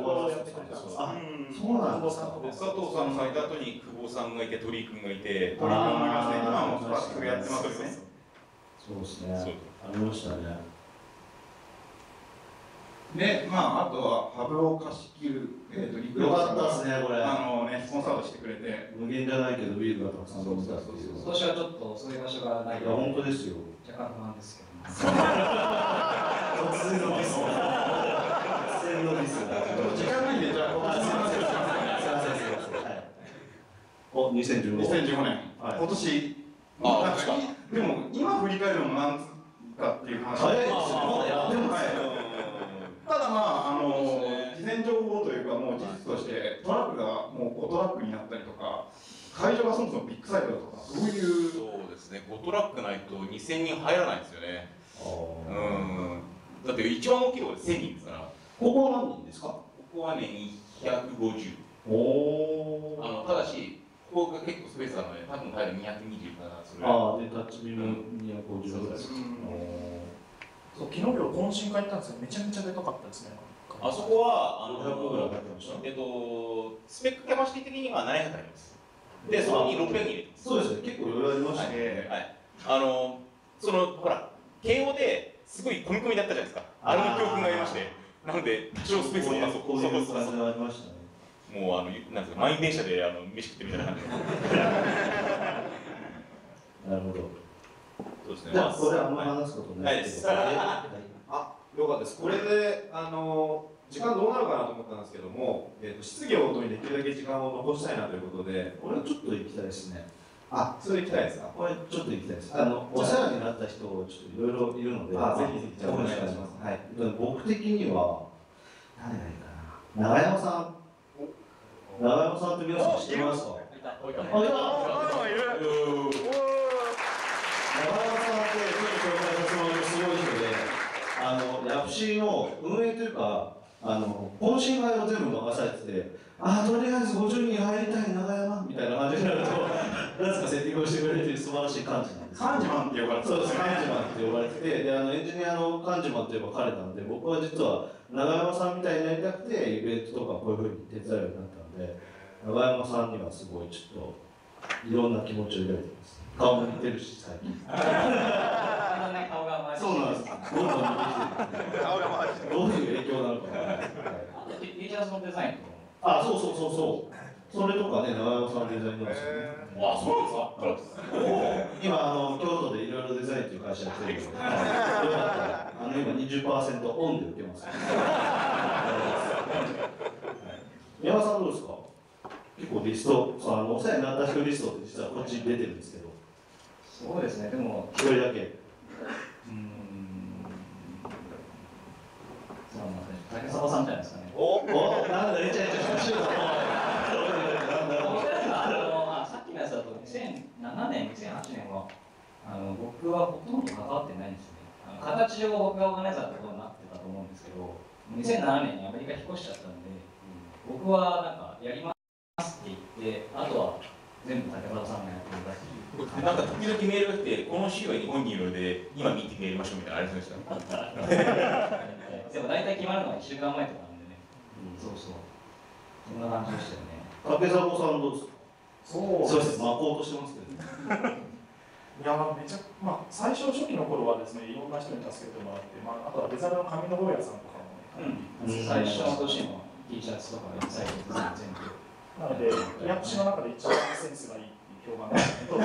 なんですか。佐藤さんがいた後に久保さんがいて鳥居君がいて、鳥居君もいますね。今もスタッフやってますよね。 そうですね。ありましたね。 で、まあ、あとはハブを貸し切る、リクルーよかトさんがったですね、これ。 スポンサードしてくれて、 無限じゃないけど、ビールがたくさん飲めたっていう。 今年はちょっとそういう場所がないいや、本当ですよ。 若干不安ですけど、 突然のミス。突然のミス。 時間ないんで、じゃあ、 すみません。すみません。お、2015 2015年、 はい今年、 あなんかでも今振り返るのもなんつかっていう話早いですよ。 でもはいただまあそうですね事前情報というかもう事実としてトラックがもう5トラックになったりとか会場がそもそもビッグサイトだとかそういうそうですね、5トラックないと2000人入らないんですよね。だって一番大きいところで1000人ですから。 ここは何人ですか？ ここはね、250。 おただし、ここが結構スペースなので、多分入る220かな、それ。 ああ、で、タッチビも250ぐらい。 そう、昨日今日懇親会行ったんですけど、めちゃめちゃでかかったですね。 あそこは、 500ぐらい入ってました。 スペックキャパシティ的には700入ります。で、そこに600入れてます。 そうですね、結構余裕ありましたね。 はい。ほら、慶応ですごい込み込みだったじゃないですか。あれの教訓がありまして。なので、多少スペースをこういう感じがありましたね。 もうなんですか、満員電車で飯食ってみたいな感じで。 なるほど。 そうですね。 じゃあ、これあんま話すことないです。 あ、よかったです。これで時間どうなるかなと思ったんですけども、質疑応答にできるだけ時間を残したいなということで、 これちょっと行きたいですね。 あ、それ行きたいですか。 これちょっと行きたいです。お世話になった人、ちょっといろいろいるので、 ぜひぜひ、じゃあお願いします。はい。 僕的には、誰がいいかな。長山さん。長山さんって皆さん知ってますか？ いた。 長山さんってちょっと紹介させてもらうとすごい人で、ヤプシーの運営というか、懇親会を全部任されてて、とりあえず50人入りたい長山みたいな感じになると、なんかセッティングをしてくれて素晴らしい幹事なんです。 幹事マンって呼ばれてそうです、幹事マンって呼ばれてて、でエンジニアの幹事マンといえば彼なので、僕は実は長山さんみたいになりたくて、イベントとかこういうふうに手伝うようになったので、長山さんにはすごいちょっといろんな気持ちを抱いてます。顔も似てるし、最近。 顔が回そうなんです。どんどん似てきてる。顔が回してどういう影響なのかな。 あと T シャツのデザインとかも。 そう。それとかね、長山さんデザインなんですよね。 そうですか。 今、京都でいろいろデザインという会社やってるんですけど、よかったら、今20%オンで受けます。宮川さんどうですか？結構リスト、お世話になった人リストって実はこっちに出てるんですけど。 そうですね、でも、 一人だけ。 竹澤さんじゃないですかね。 なんだ、イチャイチャしましょう。 さっきのやつだと2007年、2008年は僕はほとんど関わってないんですね。形上僕がオーガナイザーってことになってたと思うんですけど、2007年にアメリカ引っ越しちゃったんで、僕はなんかやりますって言って、あとは全部竹澤さんがやってるだけ。 なんか時々メールが来て、この週は日本にいるので、今ミーティングやりましょうみたいなあれですよね。 でも大体決まるのは1週間前とかなんでね。そう。そんな感じでしたよね。 竹澤さんどうですか？ そうです。巻こうとしてますけど。 いや最初初期の頃はですね、いろんな人に助けてもらって、あとはデザイナーの紙の坊やさんとかもね、 最初の年の T シャツとかインサイト全部。 なので、ヤプシの中で一番センスがいいっていう評判が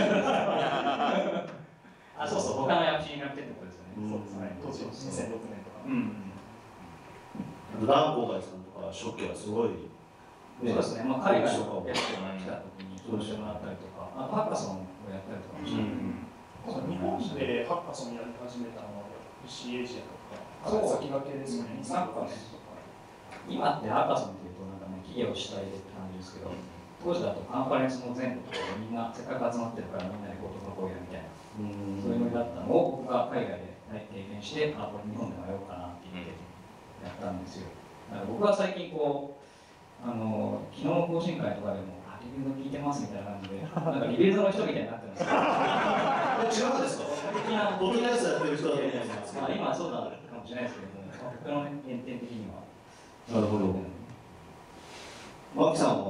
そう、他のヤプシになってってことですよね。 そうですね、当時2006年とか。 ランコーガイさんとか初期はすごい。 そうですね、海外のゲストが来た時に登場もらったりとか、ハッカソンをやったりとかもして。 日本でハッカソンやり始めたのは PC エイジアとか、先駆けですよね。 今ってハッカソンっていうと企業主体でって感じですけど、当時だとカンファレンスの前後とかみんなせっかく集まってるからみんなでこうやるみたいな、そういうのだったのを僕が海外で経験して、これ日本でもやろうかなって言ってやったんですよ。だから僕は最近昨日の懇親会とかでもリビルド聞いてますみたいな感じで、なんかリビルドの人みたいになってますけど。 違うんですか？僕のやつやってる人だと思うんですけど。 今はそうなのかもしれないですけども、僕の原点的には。 なるほど。マキさんは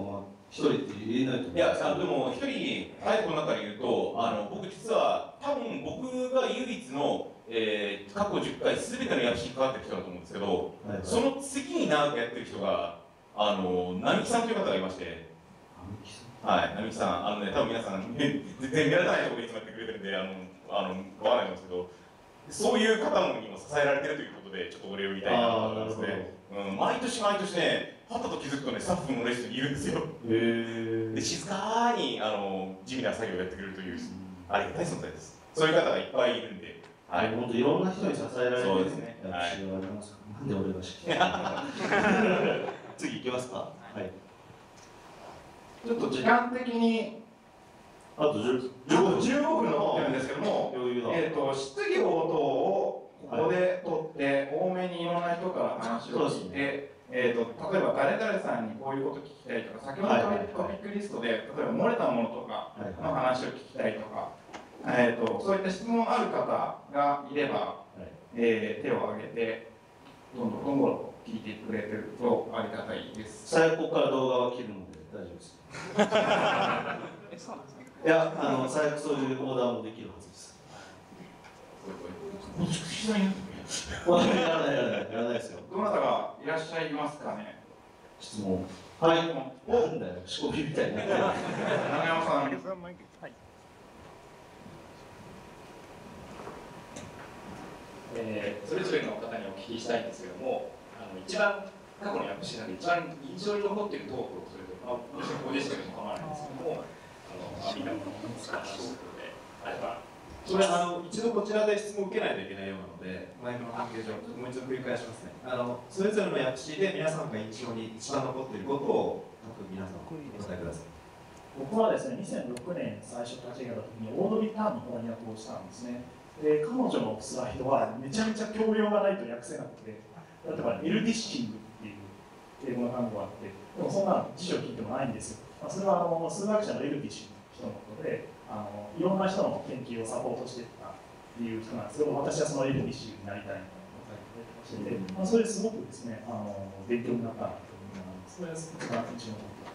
一人って言えないと思う。 いや、でも一人あえてこの中で言うと、僕実は多分僕が唯一の、過去10回すべての役者に関わってる人だと思うんですけど、 はいはい、 その次に長くやってる人が並木さんという方がいまして、はい、並木さん、多分皆さん全然目立たないところでいつもやってくれてるんでわからないんですけど、そういう方にも支えられてるということでちょっとお礼を言いたいなと思いますね。毎年毎年ね、はたと気づくとね、スタッフもレッスンにいるんですよ。で、静かに地味な作業をやってくれるという、ありがたい存在です。そういう方がいっぱいいるんで、 はい、本当いろんな人に支えられてるそうですね。 役者がありますから、なんで俺が知ってる次行きますか。はい。 ちょっと時間的にあと15 分残ってるんですけども、質疑応答をここで取って多めにいろんな人から話を聞いて、例えば誰々さんにこういうこと聞きたいとか、先ほどのトピックリストで例えば漏れたものとかの話を聞きたいとか、そういった質問ある方がいれば、手を挙げてどんどんと聞いてくれてるとありがたいです。 最後から動画は切るので大丈夫です。いや、最悪そういうオーダーもできるはずです。やらないですよ。 どなたがいらっしゃいますかね。 質問。はい。なんだよ、仕込みみたいになってる。 長山さん。はい。 それぞれの方にお聞きしたいんですけども、一番過去の役者で一番印象に残っているトークをそれぞれ、ご自身でも構わないんですけども、見たものを話すことであれば。 これ一度こちらで質問を受けないといけないようなので、マイクの関係上、もう一度繰り返しますね。それぞれの役詞で皆さんが印象に一番残っていることを、皆さんお答えください。 僕はですね、2006年最初立ち上げた時にオードリー・ターンの翻訳をしたんですね。で、彼女のスライドはめちゃめちゃ教養がないと訳せなくて、例えばエルディッシングっていう英語の単語があって、でもそんな辞書を聞いてもないんですよ。それは数学者のエルディッシングの人のことで、いろんな人の研究をサポートしていったっていう人なんですけど、私はそのエルディッシングになりたいと思ってまして、それですごくですね、勉強になったなと思います。それが一番印象に残ってます。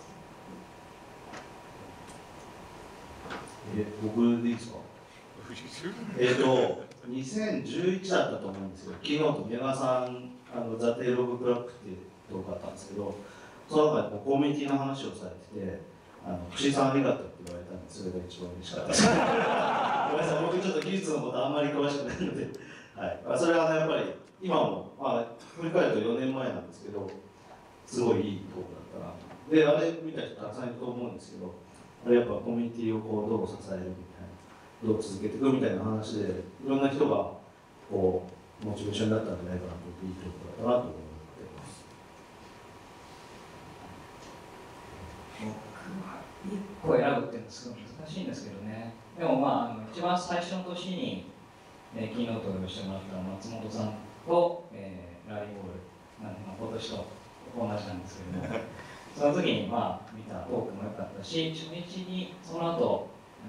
僕でいいですか。2011だったと思うんですよ。昨日と宮川さん、ザ・テイログ・クラックっていう動画あったんですけど、その中でコミュニティの話をされてて、串井さんありがとうって言われたんで、それが一番嬉しかったです。ごめんなさい、僕ちょっと技術のことあんまり詳しくないので、はい、それはやっぱり今も、振り返ると4年前なんですけど、すごいいいトークだったな。で、あれ見た人たくさんいると思うんですけど、あれやっぱコミュニティをこうどう支えるみたいな、どう続けていくみたいな話で、いろんな人がこうモチベーションになったんじゃないかなと思って、いいトークだったなと思ってます。 1個選ぶっていうのはすごい難しいんですけどね。でも一番最初の年に、キーノートをしてもらった松本さんと、ラリーボールなんて今年と同じなんですけども、その時に見たトークも良かったし、初日にその後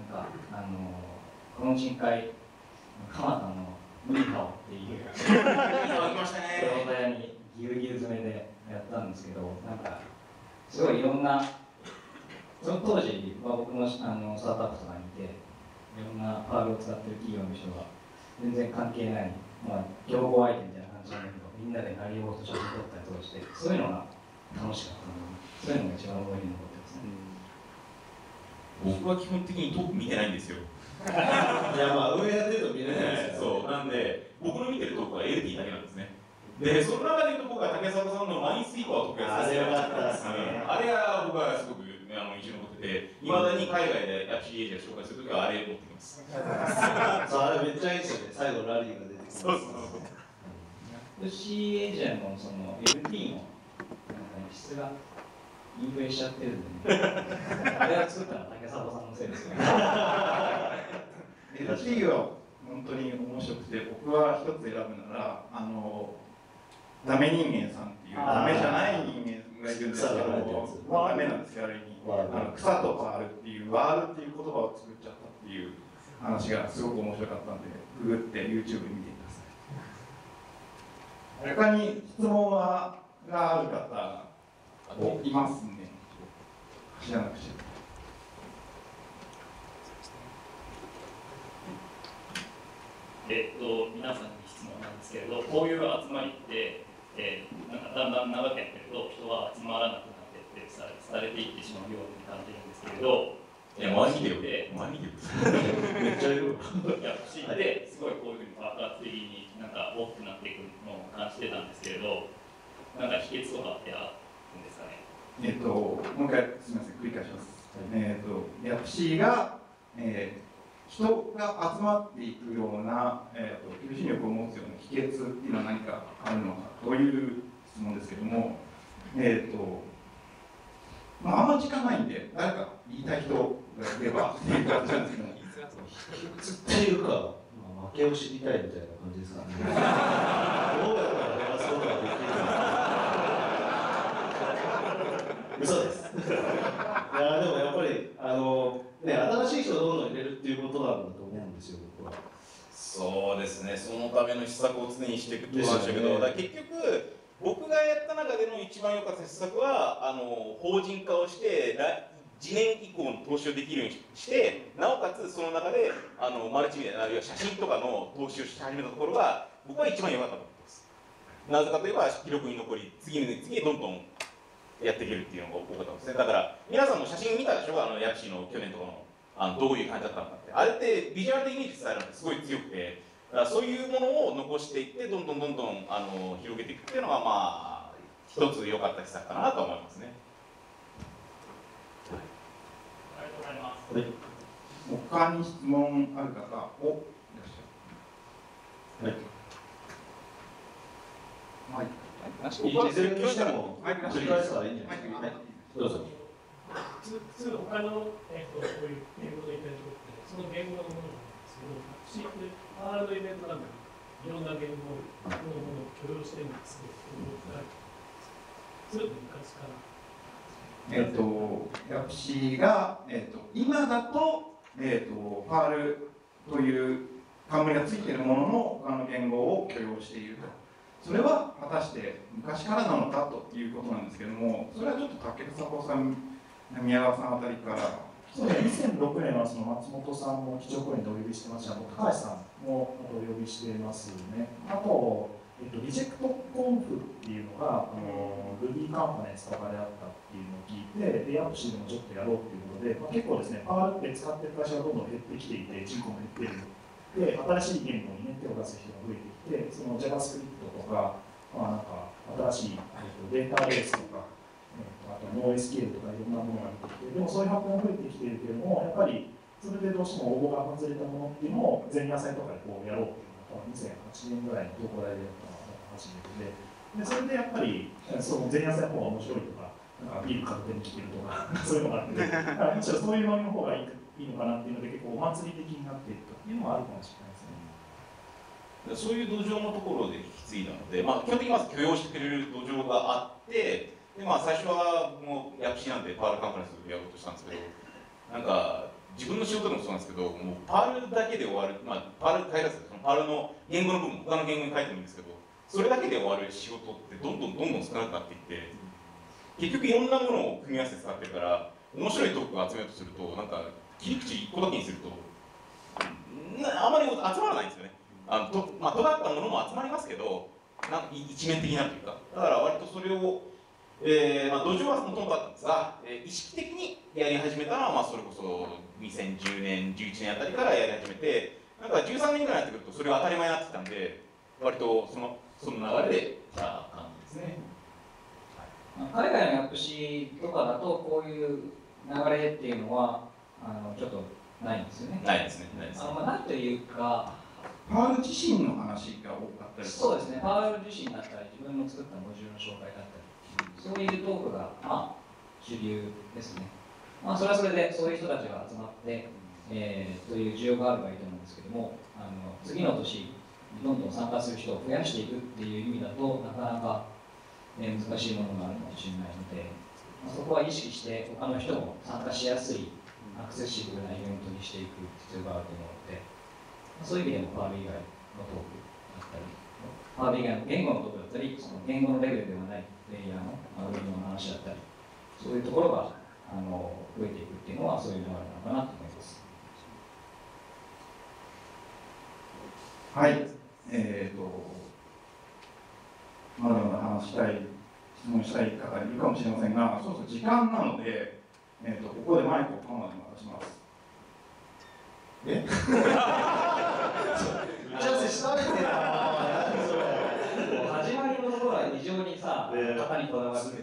この深海蒲田のムニハオっていう状態にぎゅうぎゅう詰めでやったんですけど、すごいいろんなその当時は僕のスタートアップとかにいて、いろんなパールを使ってる企業の人が全然関係ない、競合相手みたいな感じなんだけど、みんなでラリーボールと写真撮ったりとかして、そういうのが楽しかったので、そういうのが一番思い出に残ってますね。 僕は基本的にトーク見てないんですよ。 いや運営やってると見れないですよ、 そうなんで僕の見てるトークは LT だけなんですね。でその中で言うと僕は竹迫さんのマインスイーパーを特別にあれが僕はすごく印象に残ってて、いまだに海外でヤプシーエージェン紹介するときはあれ持ってきます。 あれめっちゃいいですよね。最後ラリーが出てきます。 そうヤプシーエージェンのその LT の質がインフレしちゃってるんで、あれは作ったのは竹迫さんのせいですよね。 LT は本当に面白くて、僕は一つ選ぶならダメ人間さんっていうダメじゃない人間がいるんですけど、ダメなんですよ、あれに草とパールっていうワールっていう言葉を作っちゃったっていう話がすごく面白かったんで、ググって YouTube 見てください。他に質問がある方いますね。 知らなくちゃ。 皆さんに質問なんですけれど、こういう集まりって、なんかだんだん長くやってると人は集まらなくなってってされていってしまうように感じるんですけれど、 いや、前見てよ、前見てよ。 めっちゃいる。 いや、不思議ですごいこういうふうに爆発的になんか大きくなっていくのを感じてたんですけれど、なんか秘訣とかってあるんですかね。 もう一回すみません、繰り返します。ヤプシーが、人が集まっていくような、求心力を持つような秘訣っていうのは何かあるのかという質問ですけども、あんまり時間ないんで、誰か言いたい人がいればっていう感じなんですけども。 っていうか、負けを知りたいみたいな感じですかね。どうやったら減らすことができるのか。嘘です。いやでもやっぱり新しい人をどんどん入れるっていうことなんだと思うんですよ、僕は。 そうですね、そのための施策を常にしていくってことなんでしょうけど、だから結局僕がやった中での一番良かった施策は法人化をして次年以降の投資をできるようにして、なおかつその中でマルチメディアあるいは写真とかの投資をし始めたところが僕は一番良かったと思ってます。なぜかといえば記録に残り次どんどんやっていけるっていうのが多かったんですね。だから皆さんも写真見たでしょ、ヤプシーの去年とかのどういう感じだったのかって。あれってビジュアルでイメージ伝えるのってすごい強くて、だからそういうものを残していってどんどん広げていくっていうのが一つ良かった施策かなと思いますね。 ありがとうございます。 はい。 他に質問ある方、いらっしゃる。はい。はい。 いずれにしても繰り返したらいいんじゃないですか。はい。どうぞ。 普通他のこういう言語のイベントってその言語のものなんですけど、パールのイベントなんかいろんな言語のものを許容してるんですけど、それ昔から。 ヤプシーが、今だと、パールという冠がついているものの他の言語を許容していると。それは果たして昔からなのかということなんですけども、それはちょっと武田佐さん、宮川さんあたりから。 そうですね、2006年はその松本さんも基調講演でお呼びしてました高橋さんもお呼びしてますね。あと、リジェクトコンフっていうのがRuby カンファレンスとかであったっていうのを聞いて、ヤプシーでもちょっとやろうっていうことで、結構ですね、パールって使ってる会社がどんどん減ってきていて、人口も減っている。で、新しい言語にね、手を出す人が増えてきて、その JavaScript とか、なんか新しいデータベースとか、あとNoSQL とかいろんなものが出てきて、でもそういう発表が増えてきているけれども、やっぱりそれでどうしても応募が外れたものっていうのを前夜祭とかでこうやろうっていうのが2008年ぐらいの東工大でやったのが初めてで、それでやっぱりその前夜祭の方が面白いとか、なんかビール片手に来てるとか、そういうのがあって、むしろそういうノリの方がいいのかなっていうので、結構お祭り的になっているというのがあるかもしれないですね。 そういう土壌のところで引き継いだので、基本的にまず許容してくれる土壌があって、で最初はもうヤプシーなんでパールカンファレンスをやろうとしたんですけど、なんか自分の仕事でもそうなんですけど、もうパールだけで終わる、パール開発でパールの言語の部分、他の言語に書いてもいいんですけど、それだけで終わる仕事ってどんどん少なくなっていって、結局いろんなものを組み合わせて使ってるから、面白いトークを集めようとすると、なんか切り口1個だけにすると、あまり集まらないんですよね。尖ったものも集まりますけど、なんか一面的になるというか、だから割とそれを、土壌はもともとあったんですが、意識的にやり始めたのは、それこそ2010年、11年あたりからやり始めて、なんか13年ぐらいになってくると、それが当たり前になってきたんで、割とその流れで来た感じですね。 海外のヤプシーとかだと、こういう流れっていうのは、ちょっとないんですよね。 ないですね。ないですね。 なんというか、 パール自身の話が多かったりそうですね、パール自身だったり、自分の作ったモジュールの紹介だったり、そういうトークが、主流ですね。それはそれで、そういう人たちが集まって、という需要があればいいと思うんですけども、次の年、どんどん参加する人を増やしていくっていう意味だとなかなか、難しいものがあるかもしれないので、そこは意識して他の人も参加しやすいアクセシブルなイベントにしていく必要があると思うので、そういう意味でもパール以外のトークだったり、パール以外の言語のトークだったり、その言語のレベルではないプレイヤーのアルゴリズムの話だったり、そういうところが増えていくっていうのはそういう流れなのかなと思います。 はい、まだまだ話したい、質問したい方いるかもしれませんが、そうそう時間なので、ここでマイクをカマに渡します。 え？打ち合わせしたいってな。 始まりのところは非常にさ、型にこだわって。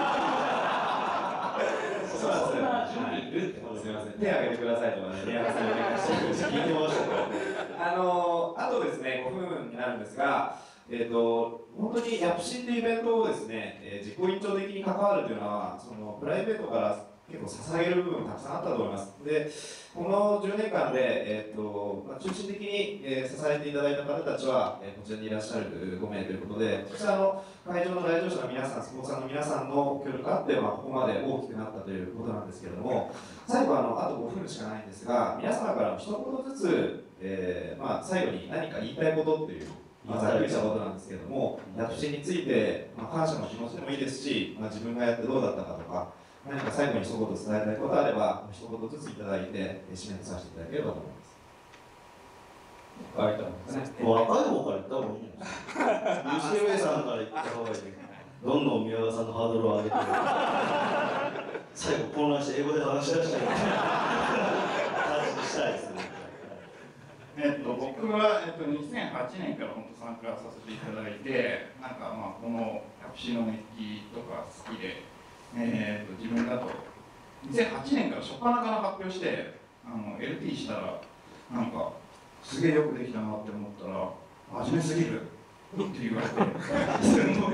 そんな準備いるってこと。 すみません、手を挙げてくださいとかね、宮原さんにお願いして聞いてましたけど、あとですね、5分になるんですが、本当にヤプシっていうイベントをですね、自己委長的に関わるというのは、そのプライベートから結構捧げる部分たくさんあったと思います。で、この10年間で、中心的に、支えていただいた方たちは、こちらにいらっしゃる5名ということで、そして会場の来場者の皆さん、スポンサーの皆さんの協力があって、ここまで大きくなったということなんですけれども、最後あと5分しかないんですが、皆様から一言ずつ、最後に何か言いたいことっていう、ざっくりしたことなんですけれども、ヤプシについて、感謝の気持ちでもいいですし、自分がやってどうだったかとか、何か最後に一言伝えたいことがあれば、一言ずついただいて、締めとさせていただければと思います。 若い方から言った方がいいんじゃないですか。UCLA さんから言った方がいい。どんどん宮川さんのハードルを上げて、最後混乱して英語で話し出したい感じしたいですね。 僕は、2008年から本当参加させていただいて、なんかこのヤプシの熱気とか好きで、自分だと2008年から初っ端から発表して、LT したらなんかすげえよくできたなって思ったら真面目すぎるって言われて、すごい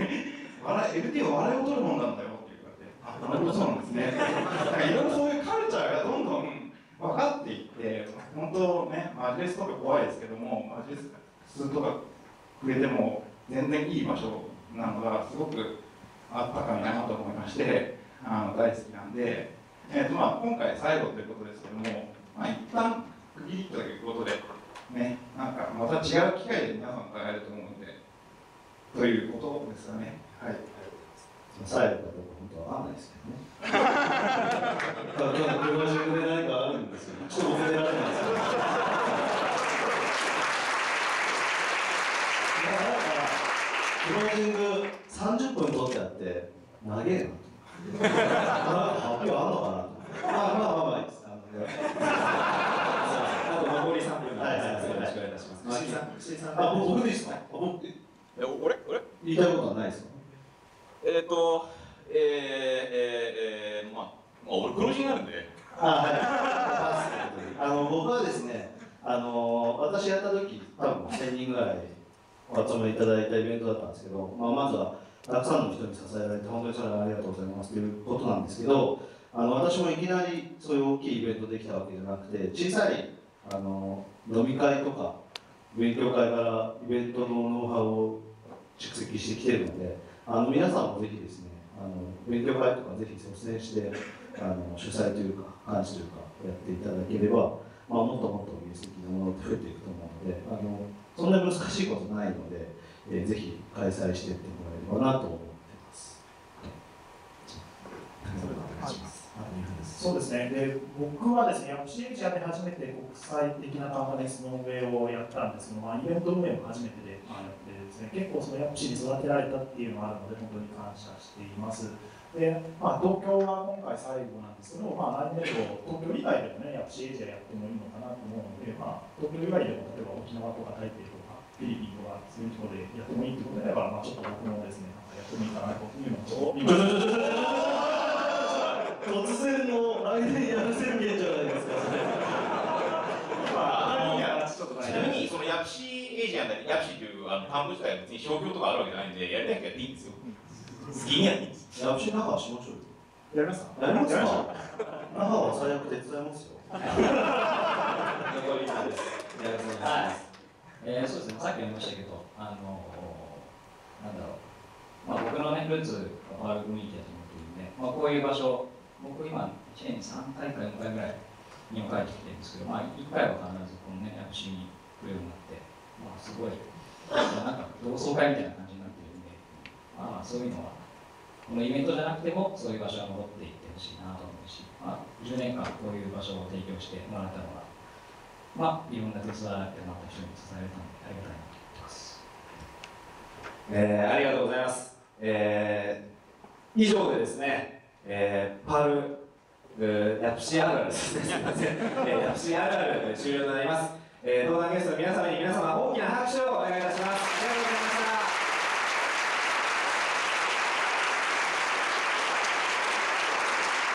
LT は笑いを取るもんなんだよって言われて、あ、なるほどそうなんですね。いろいろそういうカルチャーがどんどん分かっていって、本当ね、マジレスとか怖いですけども、マジレスとか触れても全然いい場所なのがすごくあったかいなと思いまして、大好きなんで、今回最後ということですけども、一旦区切りということで、ね、なんかまた違う機会で皆さんと会えると思うので、ということですかね。はい。 最後かどうか本当は分かんないですけどね。今日のプロジェクトで何かあるんですけど、ちょっと覚えられないですけど。クロージング30分取ってあって長えなと。発表あんのかなと。まあいいです。 あと残り3分なんですよろしくお願いいたします。石井さん、 僕でいいですか？ 俺言いたいことはないですか？ 俺黒字になるんで。 僕はですね、私やった時多分1000人ぐらいお集まりいただいたイベントだったんですけど、まずはたくさんの人に支えられて本当にそれはありがとうございますということなんですけど、私もいきなりそういう大きいイベントできたわけじゃなくて、小さい飲み会とか勉強会からイベントのノウハウを蓄積してきているので、皆さんもぜひですね、勉強会とかぜひ率先して主催というか監視というかやっていただければ、もっともっと技術的なものって増えていくと思うので、そんな難しいことないので、ぜひ開催していってもらえればなと思ってます。 そうですね。で、僕はですね、ヤプシエイジアで初めて国際的なカンファレンスの運営をやったんですけど、イベント運営も初めてでやってですね、結構そのヤプシに育てられたっていうのがあるので、本当に感謝しています。で、東京は今回最後なんですけど、来年度、東京以外でもね、ヤプシエイジアやってもいいのかなと思うので、東京以外でも例えば沖縄とか台北とかフィリピンとかそういうところでやってもいいってことであれば、ちょっと僕もですね、やってもいいかなというのを突然のアイデア宣言じゃないですか、それ。 ちなみに、そのヤプシエイジアンだヤプシという単語自体は別に商標とかあるわけじゃないんで、やりたい人やっていいんですよ。好きにやっていいんです。 ヤプシ那覇しましょうよ。 やりますか？ やりますか？那覇は最悪手伝いますよ。 残り1です。 そうですね、さっき言いましたけど、なんだろう、僕のね、ルーツが変わる雰囲気だと思っているんで、こういう場所、僕今、1年に3回か4回ぐらい日本帰ってきてるんですけど、1回は必ずこのね、ヤプシに来るようになって、すごい、なんか同窓会みたいな感じになってるんで、そういうのはこのイベントじゃなくてもそういう場所は戻っていってほしいなと思うし、10年間こういう場所を提供してもらったのが、いろんな手伝ってもらった人に支えられたのでありがたいなと思ってます。 ありがとうございます。以上でですね、パールヤプシあるあるですね、すみません、ヤプシあるある終了となります。登壇ゲストの皆様に大きな拍手をお願いいたします。